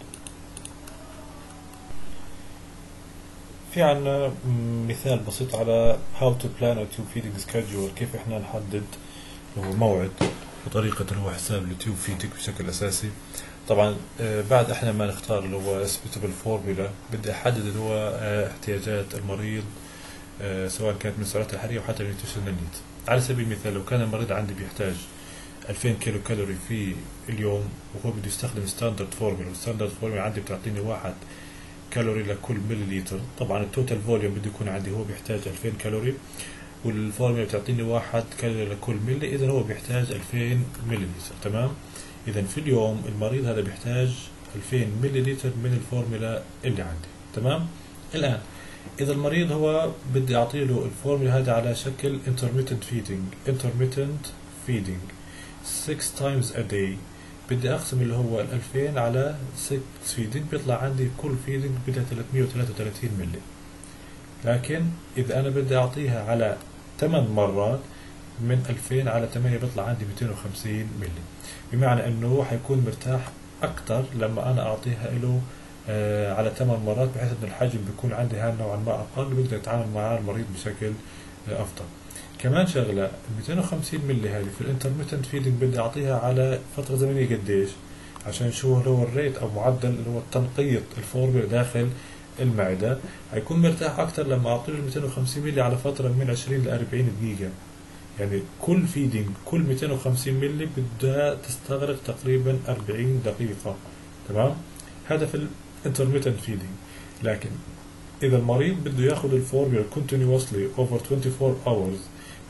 في عنا مثال بسيط على how to plan a tube feeding schedule، كيف احنا نحدد اللي هو موعد وطريقة اللي هو حساب التيوب فيدنج بشكل اساسي. طبعا بعد احنا ما نختار اللي هو suitable formula، بدي احدد اللي هو احتياجات المريض سواء كانت من السعرات الحرارية أو حتى النيوتريشنال نيدز. على سبيل المثال لو كان المريض عندي بيحتاج ألفين كيلو كالوري في اليوم وهو بده يستخدم ستاندرد فورمولا، والستاندرد فورمولا عندي بتعطيني واحد كالوري لكل مليلتر، طبعا التوتال فوليوم بده يكون عندي هو بيحتاج ألفين كالوري، والفورمولا بتعطيني واحد كالوري لكل ملي، إذا هو بيحتاج ألفين مليلتر. تمام. إذا في اليوم المريض هذا بيحتاج ألفين مليلتر من الفورمولا اللي عندي. تمام. الآن إذا المريض هو بدي أعطي له الفورمولا هذا على شكل intermittent feeding intermittent feeding six times a day، بدي أقسم اللي هو الألفين على six feeding، بيطلع عندي كل feeding بدها ثلاثمئة وثلاثة وثلاثين ملي. لكن إذا أنا بدي أعطيها على ثمان مرات من ألفين على ثمانية بيطلع عندي مئتين وخمسين ملي، بمعنى أنه حيكون مرتاح أكثر لما أنا أعطيها له آه على ثمان مرات، بحيث ان الحجم بيكون عندي هان نوعا ما اقل، بقدر اتعامل مع المريض بشكل آه افضل. كمان شغله مئتين وخمسين ملي هذه في الانترميتنت فيدنج بدي اعطيها على فتره زمنيه قديش؟ عشان شو هو الريت او معدل اللي هو تنقيط الفورمولا داخل المعده، هيكون مرتاح اكثر لما اعطيه مئتين وخمسين ملي على فتره من عشرين ل أربعين دقيقه. يعني كل فيدنج كل مئتين وخمسين ملي بدها تستغرق تقريبا أربعين دقيقه. تمام. هذا في intermittent feeding. لكن إذا المريض بده ياخذ الفورمولا continuously over twenty-four hours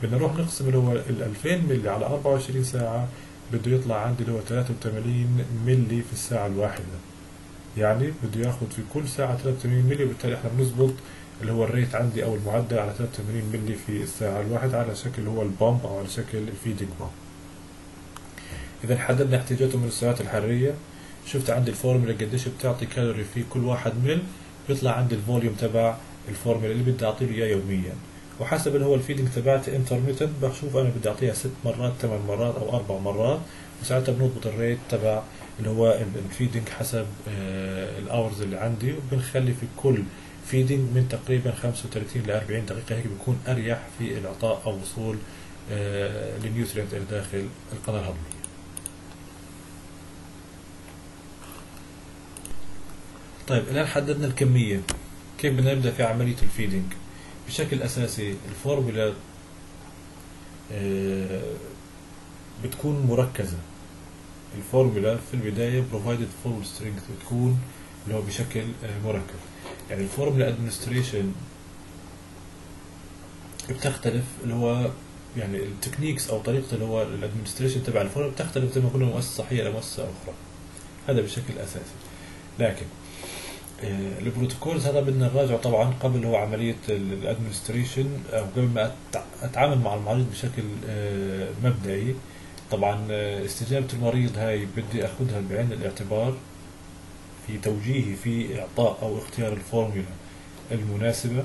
بدنا نروح نقسم اللي هو ال ألفين ملي على أربعة وعشرين ساعة، بده يطلع عندي اللي هو ثلاثة وثمانين ملي في الساعة الواحدة. يعني بده ياخذ في كل ساعة ثلاثة وثمانين ملي، وبالتالي احنا بنظبط اللي هو الريت عندي او المعدل على ثلاثة وثمانين ملي في الساعة الواحدة على شكل هو البامب او على شكل الفيدنج بامب. اذا حددنا احتياجاته من السعرات الحرارية، شفت عندي الفورمولا قديش بتعطي كالوري في كل واحد مل، بيطلع عندي الفوليوم تبع الفورمولا اللي بدي اعطيه اياه يوميا. وحسب اللي هو الفيدنج تبعتي انترميتنت، بشوف انا بدي اعطيها ست مرات ثمان مرات او اربع مرات، وساعتها بنضبط الريت تبع اللي هو الفيدنج حسب آه الاورز اللي عندي، وبنخلي في كل فيدنج من تقريبا خمسة وثلاثين ل أربعين دقيقة، هيك بيكون اريح في الاعطاء او وصول آه للنيوترينت اللي داخل القناة الهضمية. طيب الان حددنا الكمية، كيف بدنا نبدأ في عملية الفيدنج؟ بشكل اساسي الفورمولا آه بتكون مركزة. الفورمولا في البداية provided full strength، بتكون اللي هو بشكل آه مركب. يعني الفورمولا ادمنستريشن بتختلف، اللي هو يعني التكنيكس او طريقة اللي هو الادمنستريشن تبع الفورمولا بتختلف زي ما قلنا مؤسسة صحية لمؤسسة اخرى، هذا بشكل اساسي. لكن آه البروتوكولز هذا بدنا نراجعه طبعا قبل هو عملية الادمنستريشن، او قبل ما اتعامل مع المريض بشكل آه مبدئي. طبعا آه استجابة المريض هاي بدي اخذها بعين الاعتبار في توجيهي في اعطاء او اختيار الفورمولا المناسبة.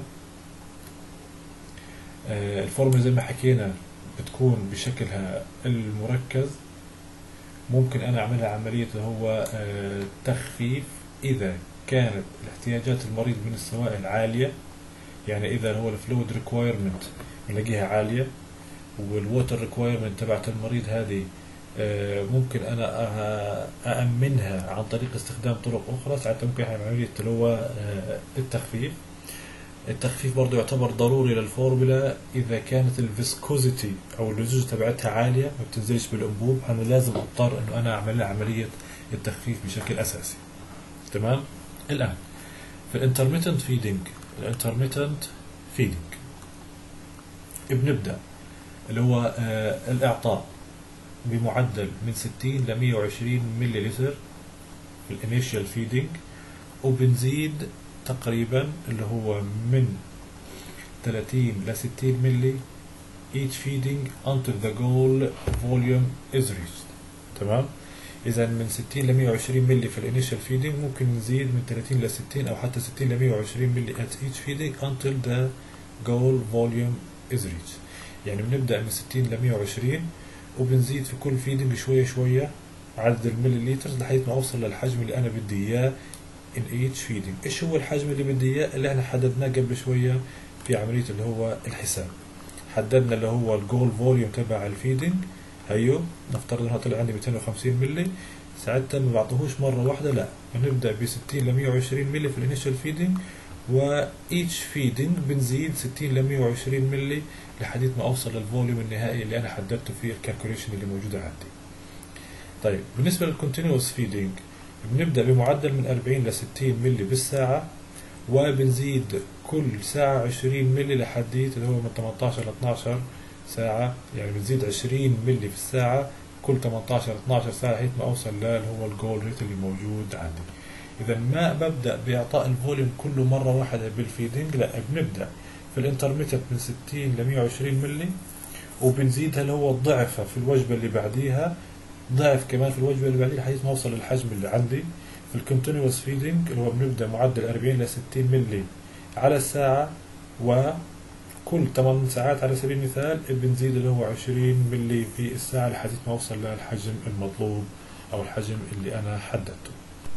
آه الفورمولا زي ما حكينا بتكون بشكلها المركز، ممكن انا اعملها عملية اللي هو آه تخفيف اذا كانت احتياجات المريض من السوائل عالية. يعني اذا هو الفلويد ريكوايرمنت نلاقيها عالية، والووتر ريكوايرمنت تبعت المريض هذه ممكن انا أأمنها عن طريق استخدام طرق اخرى، ساعتها ممكن اعمل عملية اللي هو التخفيف. التخفيف برضه يعتبر ضروري للفورمولا اذا كانت الفيسكوزيتي او اللزوجة تبعتها عالية ما بتنزلش بالانبوب، انا لازم اضطر انه انا اعمل لها عملية التخفيف بشكل اساسي. تمام. الان في الانترميتنت فيدنج، الانترميتنت فيدنج بنبدا اللي هو آه الاعطاء بمعدل من ستين ل مئة وعشرين ملي لتر في الانيشال فيدنج، وبنزيد تقريبا اللي هو من ثلاثين ل ستين ملي each feeding until the goal volume is reached. تمام. اذا من ستين ل مئة وعشرين ملي في الانيشال فيدنج، ممكن نزيد من ثلاثين ل ستين او حتى ستين ل مئة وعشرين ملي at each feeding until the goal volume is reached. يعني بنبدا من ستين ل مئة وعشرين وبنزيد في كل فيدنج شويه شويه عدد الملي لترز لحد ما اوصل للحجم اللي انا بدي اياه in each feeding. ايش هو الحجم اللي بدي اياه اللي احنا حددناه قبل شويه في عمليه اللي هو الحساب؟ حددنا اللي هو الجول فوليوم تبع الفيدنج، هيو نفترض انه طلع عندي مئتين وخمسين ملي، ساعتها ما بعطيهوش مره واحده، لا بنبدا ب ستين ل مئة وعشرين ملي في الانيشال فيدنج، و each feeding بنزيد ستين ل مئة وعشرين ملي لحد ما اوصل للفوليوم النهائي اللي انا حددته في الكالكوليشن اللي موجوده عندي. طيب بالنسبه للكونتينوس فيدنج بنبدا بمعدل من أربعين ل ستين ملي بالساعه، وبنزيد كل ساعه عشرين ملي لحديت اللي هو من ثمانية عشر ل اثني عشر ساعه، يعني بنزيد عشرين ملي في الساعه كل ثمانية عشر ل اثني عشر ساعه لحد ما اوصل اللي هو الجول ريت اللي موجود عندي. اذا ما ببدا باعطاء الفوليوم كله مره واحده بالفيدنج، لا بنبدا في الانترميتنت من ستين ل مئة وعشرين ملي، وبنزيدها اللي هو ضعفها في الوجبه اللي بعديها، ضعف كمان في الوجبه اللي بعديها لحد ما اوصل للحجم اللي عندي. في الكونتينوس فيدنج اللي هو بنبدا معدل أربعين ل ستين ملي على الساعه، وكل ثمان ساعات على سبيل المثال بنزيد اللي هو عشرين ملي في الساعه لحد ما اوصل للحجم المطلوب او الحجم اللي انا حددته.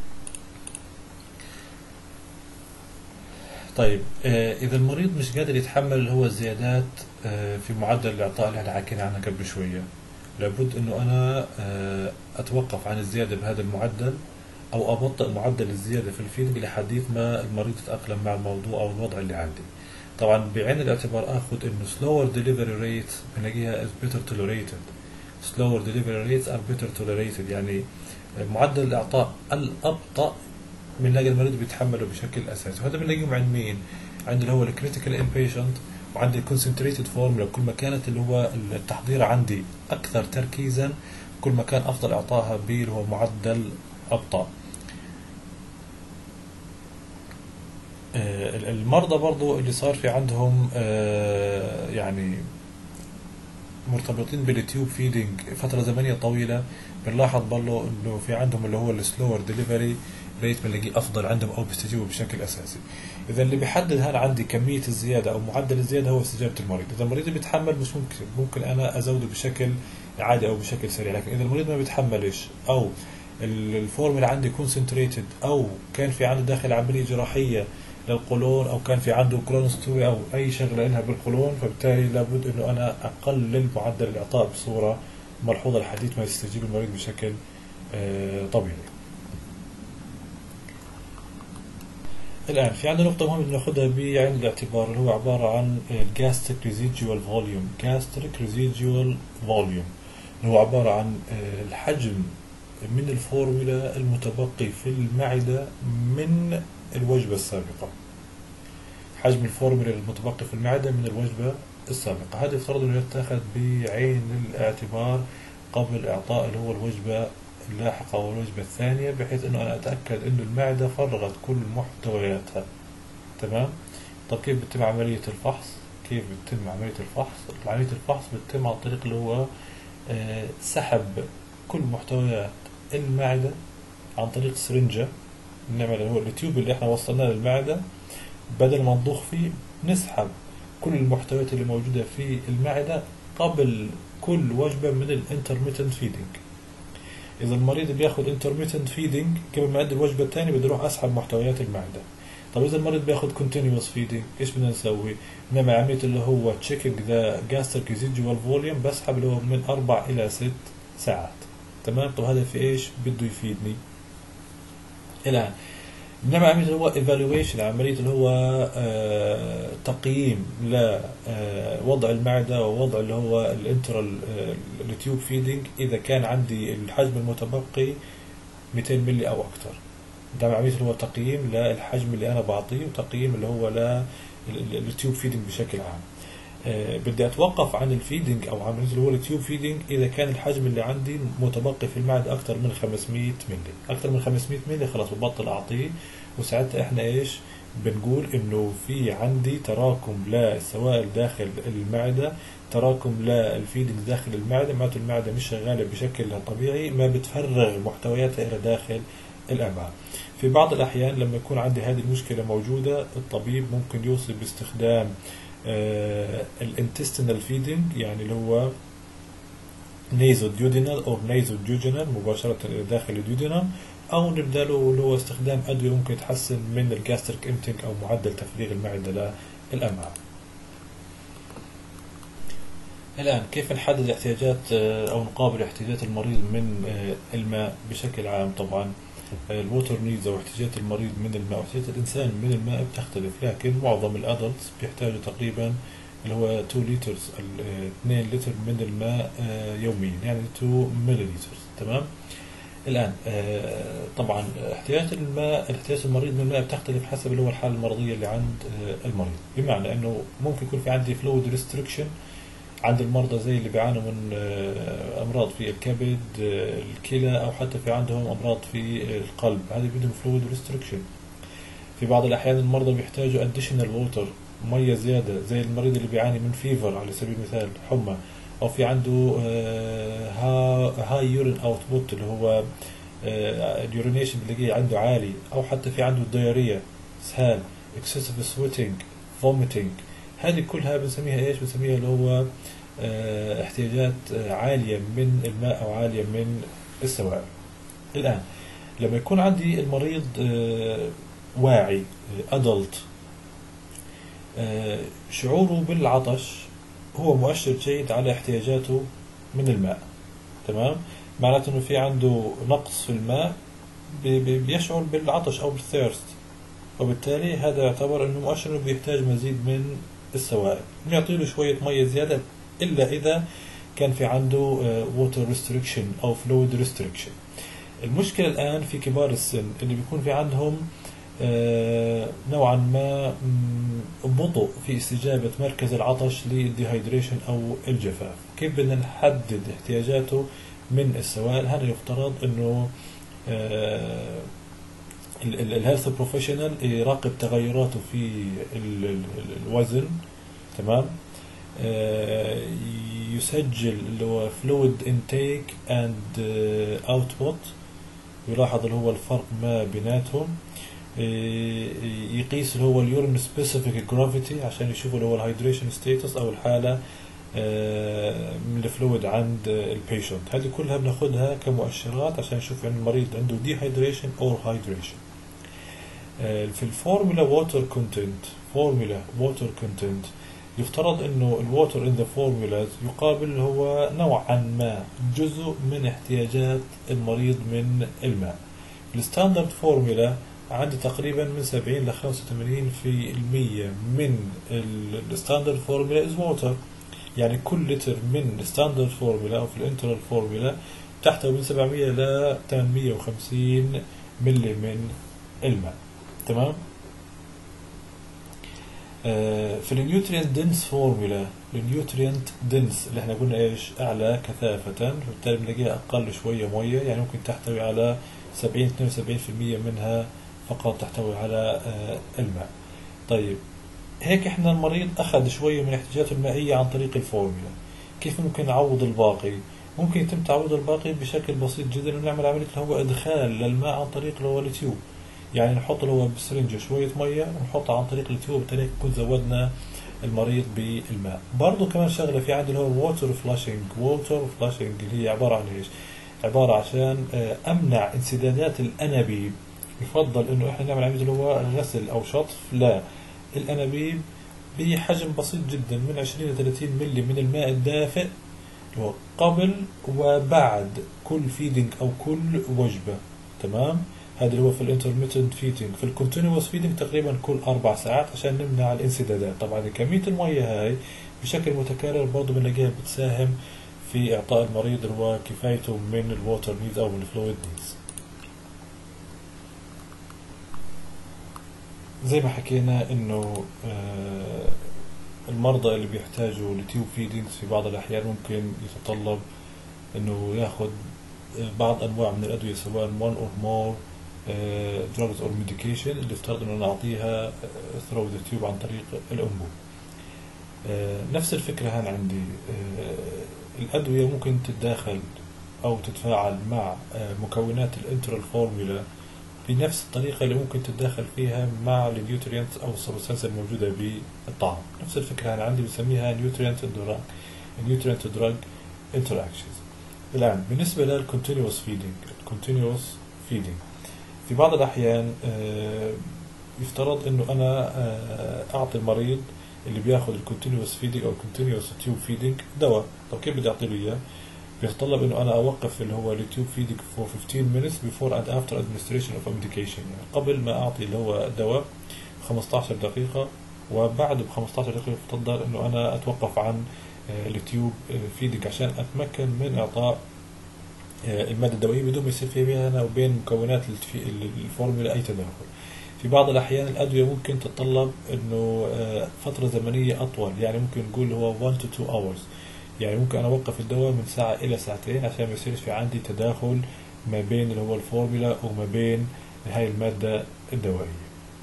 طيب آه اذا المريض مش قادر يتحمل اللي هو الزيادات آه في معدل الاعطاء اللي احنا حكينا عنها قبل شويه، لابد انه انا آه اتوقف عن الزياده بهذا المعدل او ابطئ معدل الزياده في الفيدنج لحديث ما المريض يتاقلم مع الموضوع او الوضع اللي عندي. طبعا بعين الاعتبار اخذ انه slower delivery rate بنلاقيها is better tolerated. slower delivery rates are better tolerated، يعني معدل الاعطاء الابطأ بنلاقي المريض بيتحمله بشكل اساسي، وهذا بنلاقيه عند مين؟ عند اللي هو الكريتيكال امبيشنت عندي concentrated formula، كل ما كانت اللي هو التحضير عندي أكثر تركيزا كل ما كان أفضل إعطائها باللي هو معدل أبطأ. المرضى برضو اللي صار في عندهم يعني مرتبطين بالتيوب فيدنج فترة زمنية طويلة، بنلاحظ برضو انه في عندهم اللي هو السلور ديليفري ريت بنلاقيه افضل عندهم او بيستجيبوا بشكل اساسي. اذا اللي بيحدد هنا عندي كمية الزيادة او معدل الزيادة هو استجابة المريض. اذا المريض بيتحمل مش ممكن ممكن انا ازوده بشكل عادي او بشكل سريع، لكن اذا المريض ما بيتحملش او الفورمولا عندي كونسنتريتد او كان في عنده داخل عملية جراحية للقولون او كان في عنده كولونستومي او اي شغله لها بالقولون، فبالتالي لابد انه انا اقلل معدل الاعطاء بصوره ملحوظه لحديث ما يستجيب المريض بشكل طبيعي. الان في عندنا نقطه مهمه ناخذها بعين الاعتبار اللي هو عباره عن الجاستريك ريزيديوال فوليوم. جاستريك ريزيديوال فوليوم اللي هو عباره عن الحجم من الفورمولا المتبقي في المعده من الوجبة السابقة. حجم الفورمولا المتبقي في المعدة من الوجبة السابقة، هذا يفترض انه يتاخذ بعين الاعتبار قبل اعطاء اللي هو الوجبة اللاحقة او الوجبة الثانية، بحيث انه انا اتأكد انه المعدة فرغت كل محتوياتها. تمام؟ طب كيف بتتم عملية الفحص؟ كيف بتتم عملية الفحص؟ عملية الفحص بتتم عن طريق اللي هو آه سحب كل محتويات المعدة عن طريق سرنجة. نعمل اللي هو التيوب اللي احنا وصلناه للمعدة، بدل ما نضخ فيه نسحب كل المحتويات اللي موجودة في المعدة قبل كل وجبة من الانترميتنت فيدنج. إذا المريض بياخد انترميتنت فيدنج قبل ما يأدي الوجبة الثانية بدي أروح أسحب محتويات المعدة. طب إذا المريض بياخد continuous feeding إيش بدنا نسوي؟ نعمل عملية اللي هو checking the gastric residual volume، بسحب اللي هو من أربع إلى ست ساعات. تمام؟ طب هذا في إيش بده يفيدني؟ الآن بنعمل عملية اللي هو evaluation، عملية اللي هو آه تقييم لوضع المعدة ووضع اللي هو الانترال التيوب فيدنج إذا كان عندي الحجم المتبقي مئتين ملي أو أكثر. ده عملية اللي هو تقييم للحجم اللي أنا بعطيه وتقييم اللي هو للتيوب فيدنج بشكل عام. آه بدي أتوقف عن الفيدنج أو عملية اللي هو التيوب فيدنج إذا كان الحجم اللي عندي متبقي في المعدة أكثر من خمسمئة ملي. أكثر من خمسمئة ملي خلاص ببطل أعطيه، وساعتها إحنا إيش بنقول إنه في عندي تراكم للسوائل داخل المعدة، تراكم للفيدنج داخل المعدة، معناته المعدة مش شغالة بشكل طبيعي، ما بتفرغ محتوياتها إلى داخل الأمعاء. في بعض الأحيان لما يكون عندي هذه المشكلة موجودة، الطبيب ممكن يوصي باستخدام الانتستينال فيدنج، يعني اللي هو نيزو ديودينال أو نيزو ديوجينال مباشرة إلى داخل الديودينال، أو نبدأ له اللي هو استخدام أدوية ممكن تحسن من الجاستريك امتنج أو معدل تفريغ المعدة للأمعاء. الآن كيف نحدد احتياجات أو نقابل احتياجات المريض من الماء بشكل عام؟ طبعا الووتر نيدز أو احتياجات المريض من الماء واحتياجات الإنسان من الماء بتختلف، لكن معظم الأدلتس بيحتاجوا تقريبا اللي هو اثنين لترز اثنين لتر من الماء يوميا، يعني اثنين مليلتر. تمام؟ الآن طبعا احتياجات الماء احتياجات المريض من الماء بتختلف حسب اللي هو الحالة المرضية اللي عند المريض، بمعنى انه ممكن يكون في عندي فلويد ريستريكشن عند المرضى زي اللي بيعانوا من امراض في الكبد الكلى او حتى في عندهم امراض في القلب، هذه بدهم فلويد ريستريكشن. في بعض الاحيان المرضى بيحتاجوا اديشنال ووتر، ميه زياده، زي المريض اللي بيعاني من فيفر على سبيل المثال حمى، او في عنده هاي يورين اوتبوت اللي هو اليورينيشن بنلاقيه عنده عالي، او حتى في عنده دايريا، اسهال، اكسسيف سويتنج، فوميتنج، هذه كلها بنسميها ايش؟ بنسميها اللي هو احتياجات عاليه من الماء او عاليه من السوائل. الان لما يكون عندي المريض واعي ادلت، شعوره بالعطش هو مؤشر جيد على احتياجاته من الماء. تمام؟ معناته انه في عنده نقص في الماء بيشعر بالعطش او بالثيرست، وبالتالي هذا يعتبر انه مؤشر انه بيحتاج مزيد من السوائل. نعطي له شويه ميه زياده الا اذا كان في عنده ووتر ريستريكشن او فلويد ريستريكشن. المشكله الان في كبار السن اللي بيكون في عندهم آه، نوعا ما بطء في استجابة مركز العطش للديهايدريشن أو الجفاف. كيف بدنا نحدد احتياجاته من السوائل؟ هذا يفترض أنه الهيلث بروفيشنال يراقب تغيراته في الوزن، تمام، يسجل اللي هو fluid intake and output، يلاحظ اللي هو الفرق ما بيناتهم، يقيس اللي هو اليورين سبيسيفيك جرافيتي عشان يشوف اللي هو الهيدريشن ستيتس او الحاله من الفلويد عند البيشنت. هذه كلها بناخدها كمؤشرات عشان نشوف ان المريض عنده ديهايدريشن او هيدريشن. في الفورمولا ووتر كونتنت، فورمولا ووتر كونتنت يفترض انه الووتر ان ذا فورمولا يقابل هو نوعا ما جزء من احتياجات المريض من الماء. الستاندرد فورمولا عندي تقريبا من سبعين ل خمسة وثمانين بالمئة من الستاندرد فورمولا از ووتر، يعني كل لتر من الستاندرد فورمولا او في الانترال فورمولا تحتوي من سبعمئة ل ثمانمئة وخمسين ملي من الماء، تمام. آه في النيوترينت دنس فورمولا، النيوترينت دنس اللي احنا قلنا ايش؟ اعلى كثافة، فبالتالي بنلاقيها اقل شوية مية، يعني ممكن تحتوي على سبعين اثنين وسبعين بالمئة منها فقط تحتوي على آه الماء. طيب هيك احنا المريض اخذ شوية من احتياجاته المائية عن طريق الفورمولا، كيف ممكن نعوض الباقي؟ ممكن يتم تعويض الباقي بشكل بسيط جدا، ونعمل عملية اللي هو ادخال للماء عن طريق اللي هو التيوب، يعني نحط اللي هو بسرنجة شوية مية ونحطها عن طريق التيوب، بالتالي نكون زودنا المريض بالماء. برضو كمان شغلة في عندي اللي هو ووتر فلاشينج، ووتر فلاشينج اللي هي عبارة عن ايش؟ عبارة عشان امنع انسدادات الانابيب. يفضل انه احنا نعمل عملية اللي هو غسل او شطف لا الانابيب بحجم بسيط جدا من عشرين ل ثلاثين ملي من الماء الدافئ قبل وبعد كل فيدنج او كل وجبة، تمام. هذا اللي هو في الانترميتنت فيدنج. في الكونتينوس فيدنج تقريبا كل اربع ساعات عشان نمنع الانسدادات. طبعا كمية المية هاي بشكل متكرر برضه بنلاقيها بتساهم في اعطاء المريض اللي هو كفايته من الووتر نيدز او من الفلويد نيدز. زي ما حكينا انه آه المرضى اللي بيحتاجوا لتيوب فيدينجز في بعض الاحيان ممكن يتطلب انه ياخذ بعض انواع من الادويه، سواء one or more uh, drugs or medication اللي افترض انه نعطيها through the tube عن طريق الانبوب. uh, نفس الفكره هان عندي. uh, الادويه ممكن تتداخل او تتفاعل مع uh, مكونات الانترال فورمولا بنفس الطريقة اللي ممكن تتداخل فيها مع النيوترينتس أو السبستانس الموجودة بالطعام. نفس الفكرة أنا عندي بسميها نيوترينت دراج نيوترينت دراج انتراكشنز. الآن بالنسبة للكونتينوس فيدنج، الكونتينوس فيدنج في بعض الأحيان يفترض إنه أنا أعطي المريض اللي بياخذ الكونتينوس فيدنج أو الكونتينوس تيوب فيدنج دواء. طب كيف بدي أعطي له إياه؟ بيتطلب انه انا اوقف اللي هو التيوب فيدنج for fifteen minutes before and after administration of a medication، يعني قبل ما اعطي اللي هو الدواء خمسة عشر دقيقة، وبعد ب خمسة عشر دقيقة بفضل انه انا اتوقف عن التيوب فيدنج عشان اتمكن من اعطاء المادة الدوائية بدون ما يصير في بينها وبين مكونات الفورمولا اي تداخل. في بعض الاحيان الادوية ممكن تتطلب انه فترة زمنية اطول، يعني ممكن نقول هو one to two hours، يعني ممكن أنا أوقف الدواء من ساعة إلى ساعتين عشان ما يصيرش في عندي تداخل ما بين اللي هو الفورمولا وما بين هاي المادة الدوائية.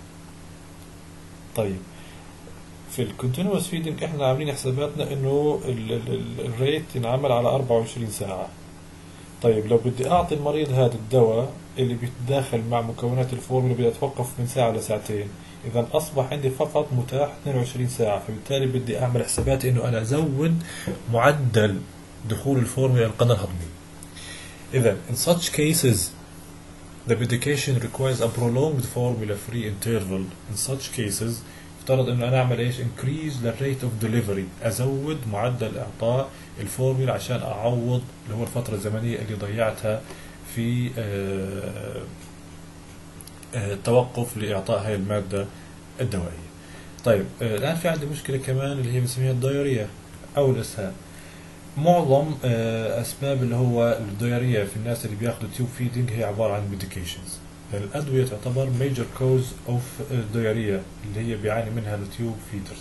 طيب في الكونتينوس فيدنج إحنا عاملين حساباتنا إنه الريت ينعمل على أربعة وعشرين ساعة. طيب لو بدي أعطي المريض هذا الدواء اللي بيتداخل مع مكونات الفورمولا بدي أتوقف من ساعة لساعتين، إذا أصبح عندي فقط متاح اثنين وعشرين ساعة، فبالتالي بدي أعمل حساباتي إنه أنا أزود معدل دخول الفورمولا القناة الهضمية. إذا in such cases the medication requires a prolonged formula free interval. In such cases افترض إنه أنا أعمل إيش؟ increase the rate of delivery، أزود معدل إعطاء الفورمولا عشان أعوض اللي هو الفترة الزمنية اللي ضيعتها في آه توقف لإعطاء هاي المادة الدوائية. طيب آه الآن في عندي مشكلة كمان اللي هي بنسميها الديارية أو الإسهال. معظم آه أسباب اللي هو الديارية في الناس اللي بياخذوا تيوب فيدنج هي عبارة عن ميديكيشنز. الأدوية تعتبر major cause of diarrhea اللي هي بيعاني منها التيوب فيدرز.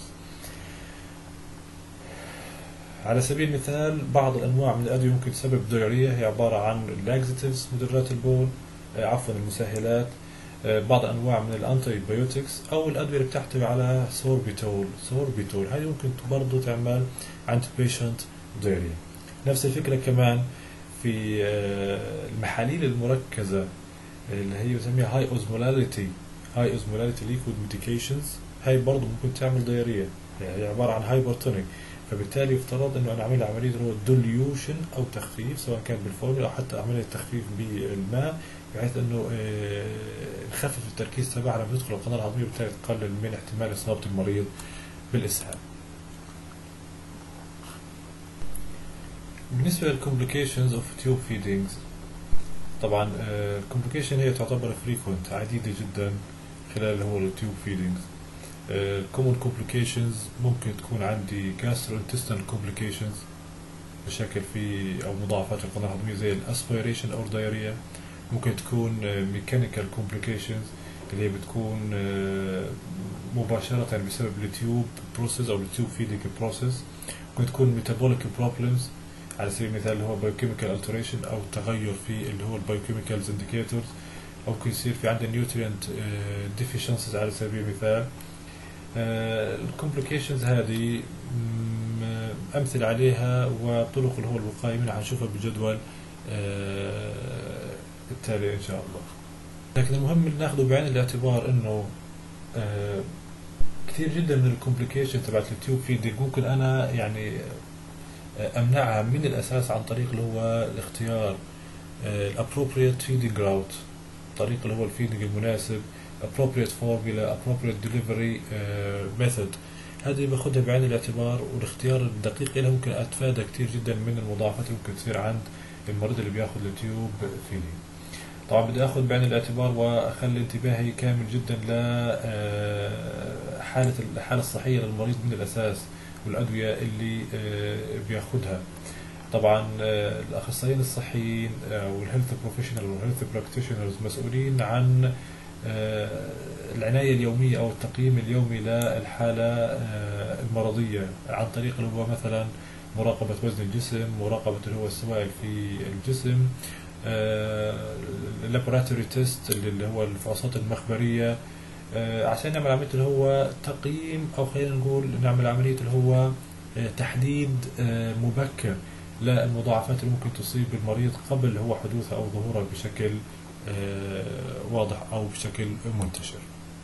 على سبيل المثال بعض الأنواع من الأدوية ممكن تسبب diarrhea، هي عبارة عن laxatives مدرات البول، عفوا المسهلات، بعض أنواع من الأنتي بايوتكس، أو الأدوية اللي بتحتوي على سوربيتول. سوربيتول هذه ممكن برضه تعمل عند patient diarrhea. نفس الفكرة كمان في المحاليل المركزة اللي هي بسميها هاي اوزمولاريتي هاي اوزمولاريتي ليكويد ميديكيشنز، هاي برضه ممكن تعمل دايريا، هي عبارة عن هايبرتونيك، فبالتالي يفترض انه انا اعمل عملية اللي هو دوليوشن او تخفيف، سواء كان بالفورمولا او حتى عملية تخفيف بالماء، بحيث انه نخفف التركيز تبعها لما يدخل القناة الهضمية، وبالتالي تقلل من احتمال اصابة المريض بالاسهال. بالنسبة للكومبليكيشنز اوف تيوب فيدينجز، طبعا الكومبليكيشن هي تعتبر فريكونت، عديدة جدا خلال هو التيوب فيدينجز. الكومن كومبليكيشنز ممكن تكون عندي gastrointestinal complications بشكل في او مضاعفات القناة الهضمية زي الاسبيريشن او الدايريا. ممكن تكون ميكانيكال كومبليكيشنز اللي هي بتكون مباشرة بسبب التيوب بروسيس او التيوب فيدينج بروسيس. ممكن تكون ميتابوليك بروبلمز، على سبيل المثال اللي هو biochemical alteration او تغير في اللي هو البايوكيميكالز indicators، او ممكن يصير في عندنا nutrient deficiencies على سبيل المثال. الكومبليكيشنز هذه امثله عليها وطرق اللي هو الوقايه منها هنشوفها بالجدول التالي ان شاء الله. لكن المهم اللي ناخذه بعين الاعتبار انه كثير جدا من الكومبليكيشن تبعت التيوب فيدنج ممكن انا يعني امنعها من الاساس عن طريق اللي هو الاختيار الابروبريت فيدنج راوت، طريق اللي هو الفيدنج المناسب، appropriate formula appropriate delivery uh, method. هذه باخذها بعين الاعتبار، والاختيار الدقيق لها ممكن اتفادى كثير جدا من المضاعفات اللي ممكن تصير عند المريض اللي بياخذ التيوب فيدنج. طبعا بدي اخذ بعين الاعتبار واخلي انتباهي كامل جدا ل حاله الحاله الصحيه للمريض من الاساس، والادويه اللي بياخذها. طبعا الاخصائيين الصحيين والهيلث بروفيشنال والهيلث براكتيشنرز مسؤولين عن العناية اليومية أو التقييم اليومي للحالة المرضية، عن طريق اللي هو مثلا مراقبة وزن الجسم، مراقبة اللي هو السوائل في الجسم، اللابوراتوري تيست اللي هو الفحوصات المخبرية، عشان نعمل عملية اللي هو تقييم، أو خلينا نقول نعمل عملية اللي هو تحديد مبكر للمضاعفات اللي ممكن تصيب المريض قبل هو حدوثها أو ظهورها بشكل واضح أو بشكل منتشر.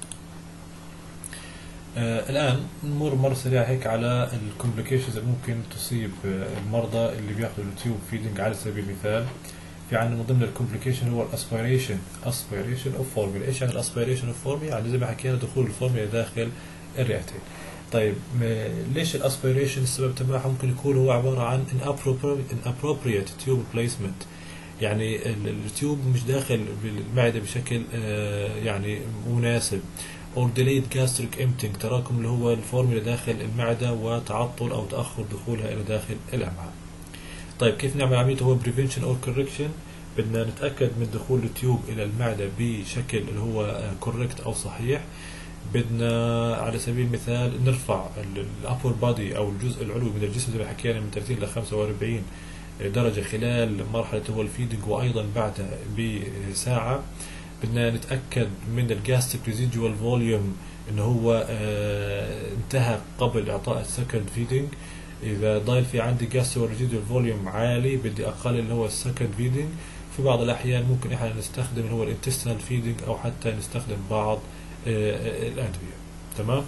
آه الآن نمر مرة سريعة هيك على الكومبليكيشنز اللي ممكن تصيب المرضى اللي بياخذوا التيوب فيدنج. على سبيل المثال في عندنا من ضمن الكومبليكيشن هو الاسبيريشن اسبيريشن اوف فورمولا. ايش يعني الاسبيريشن اوف فورمولا؟ يعني زي ما حكينا دخول الفورمولا داخل الرئتين. طيب ليش الاسبيريشن؟ السبب تبعها ممكن يكون هو عبارة عن inappropriate tube placement، يعني التيوب مش داخل بالمعدة بشكل يعني مناسب، or delayed gastric emptying، تراكم اللي هو الفورمولا داخل المعدة وتعطل أو تأخر دخولها إلى داخل الأمعاء. طيب كيف نعمل عملية هو prevention or correction؟ بدنا نتأكد من دخول التيوب إلى المعدة بشكل اللي هو correct أو صحيح. بدنا على سبيل المثال نرفع الأبر بادي أو الجزء العلوي من الجسم زي ما حكينا من ثلاثين إلى خمسة وأربعين درجة خلال مرحلة هو الفيدنج، وأيضا بعدها بساعة. بدنا نتأكد من الجاستريك ريزيدوال فوليوم إنه هو اه انتهى قبل إعطاء السكند فيدنج. إذا ضايل في عندي جاستريك ريزيدوال فوليوم عالي بدي أقلل اللي هو السكند فيدنج. في بعض الأحيان ممكن إحنا نستخدم اللي هو الانتستينال فيدنج، أو حتى نستخدم بعض اه الأدوية. تمام.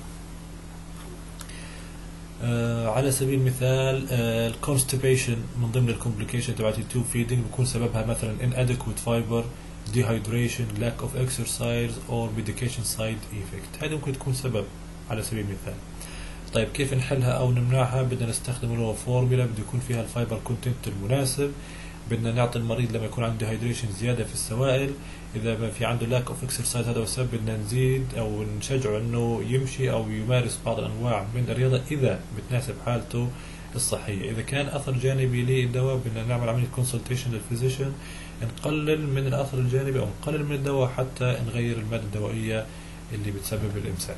آه على سبيل المثال الكونستيبيشن آه من ضمن الكومبليكيشن تبعت التيوب فيدنج، بيكون سببها مثلا inadequate fiber, dehydration, lack of exercise or medication side effect. هذه ممكن تكون سبب على سبيل المثال. طيب كيف نحلها او نمنعها؟ بدنا نستخدم اللي هو فورمولا بده يكون فيها الفايبر كونتنت المناسب. بدنا نعطي المريض لما يكون عنده ديهايدريشن زياده في السوائل. اذا ما في عنده لاك اوف اكسرسايز هذا هو السبب، بدنا نزيد او نشجعه انه يمشي او يمارس بعض الانواع من الرياضه اذا بتناسب حالته الصحيه. اذا كان اثر جانبي للدواء بدنا نعمل عمليه كونسلتيشن للفيزيشن نقلل من الأثر الجانبي أو نقلل من الدواء حتى نغير المادة الدوائية اللي بتسبب الإمساك.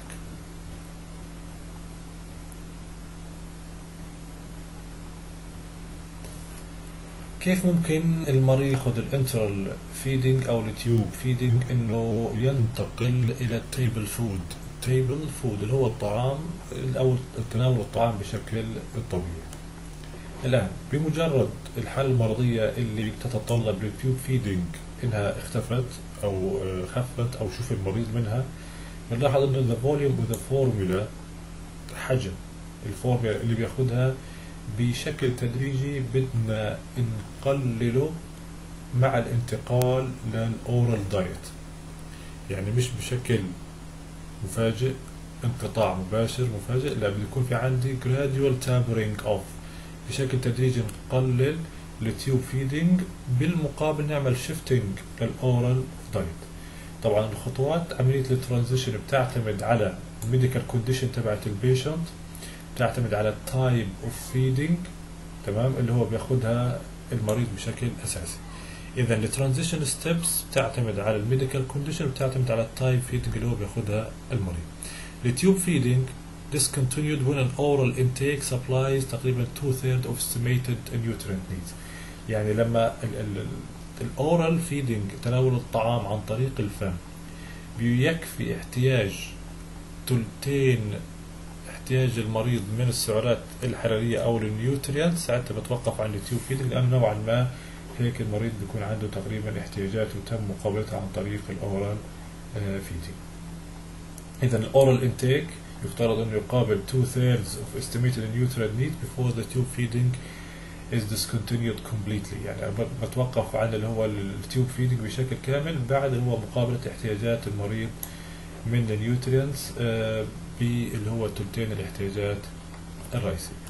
كيف ممكن المريض ياخذ الانترال فيدنج او التيوب فيدنج؟ انه ينتقل الى التيبل فود. التيبل فود اللي هو الطعام او تناول الطعام بشكل طبيعي. الان بمجرد الحالة المرضية اللي تتطلب التيوب فيدنج انها اختفت او خفت او شوف المريض منها، بنلاحظ انه ذا فوليوم وذا فورمولا، حجم الفورمولا اللي بياخدها بشكل تدريجي بدنا نقلله مع الانتقال للأورال دايت. يعني مش بشكل مفاجئ، انقطاع مباشر مفاجئ، لا، بده يكون في عندي gradual tapering off، بشكل تدريجي نقلل التيوب فيدنج، بالمقابل نعمل شيفتنج للأورال دايت. طبعا الخطوات عملية الترانزيشن بتعتمد على الميديكال كونديشن تبعت البيشنت، بتعتمد على التايب اوف فيدنج، تمام، اللي هو بياخدها المريض بشكل اساسي. اذا الترانزيشن ستيبس بتعتمد على الميديكال كونديشن، بتعتمد على التايب فيدنج اللي هو بياخدها المريض. التيوب فيدنج discontinued when an oral intake supplies تقريبا two thirds of estimated nutrient needs. يعني لما الاورال فيدنج تناول الطعام عن طريق الفم بيكفي احتياج ثلثين احتياج المريض من السعرات الحرارية او النيوتريانت، ساعتها بتوقف عن التيوب فيدنج، لأن نوعا ما هيك المريض بيكون عنده تقريبا احتياجاته تم مقابلتها عن طريق الاورال فيدنج. اذا الاورال انتيك يفترض انه يقابل two thirds of estimated nutrient need before the tube feeding is discontinued completely. يعني بتوقف عن اللي هو التيوب فيدنج بشكل كامل بعد اللي هو مقابلة احتياجات المريض من النيوتريانتس باللي هو ثلثين الاحتياجات الرئيسية.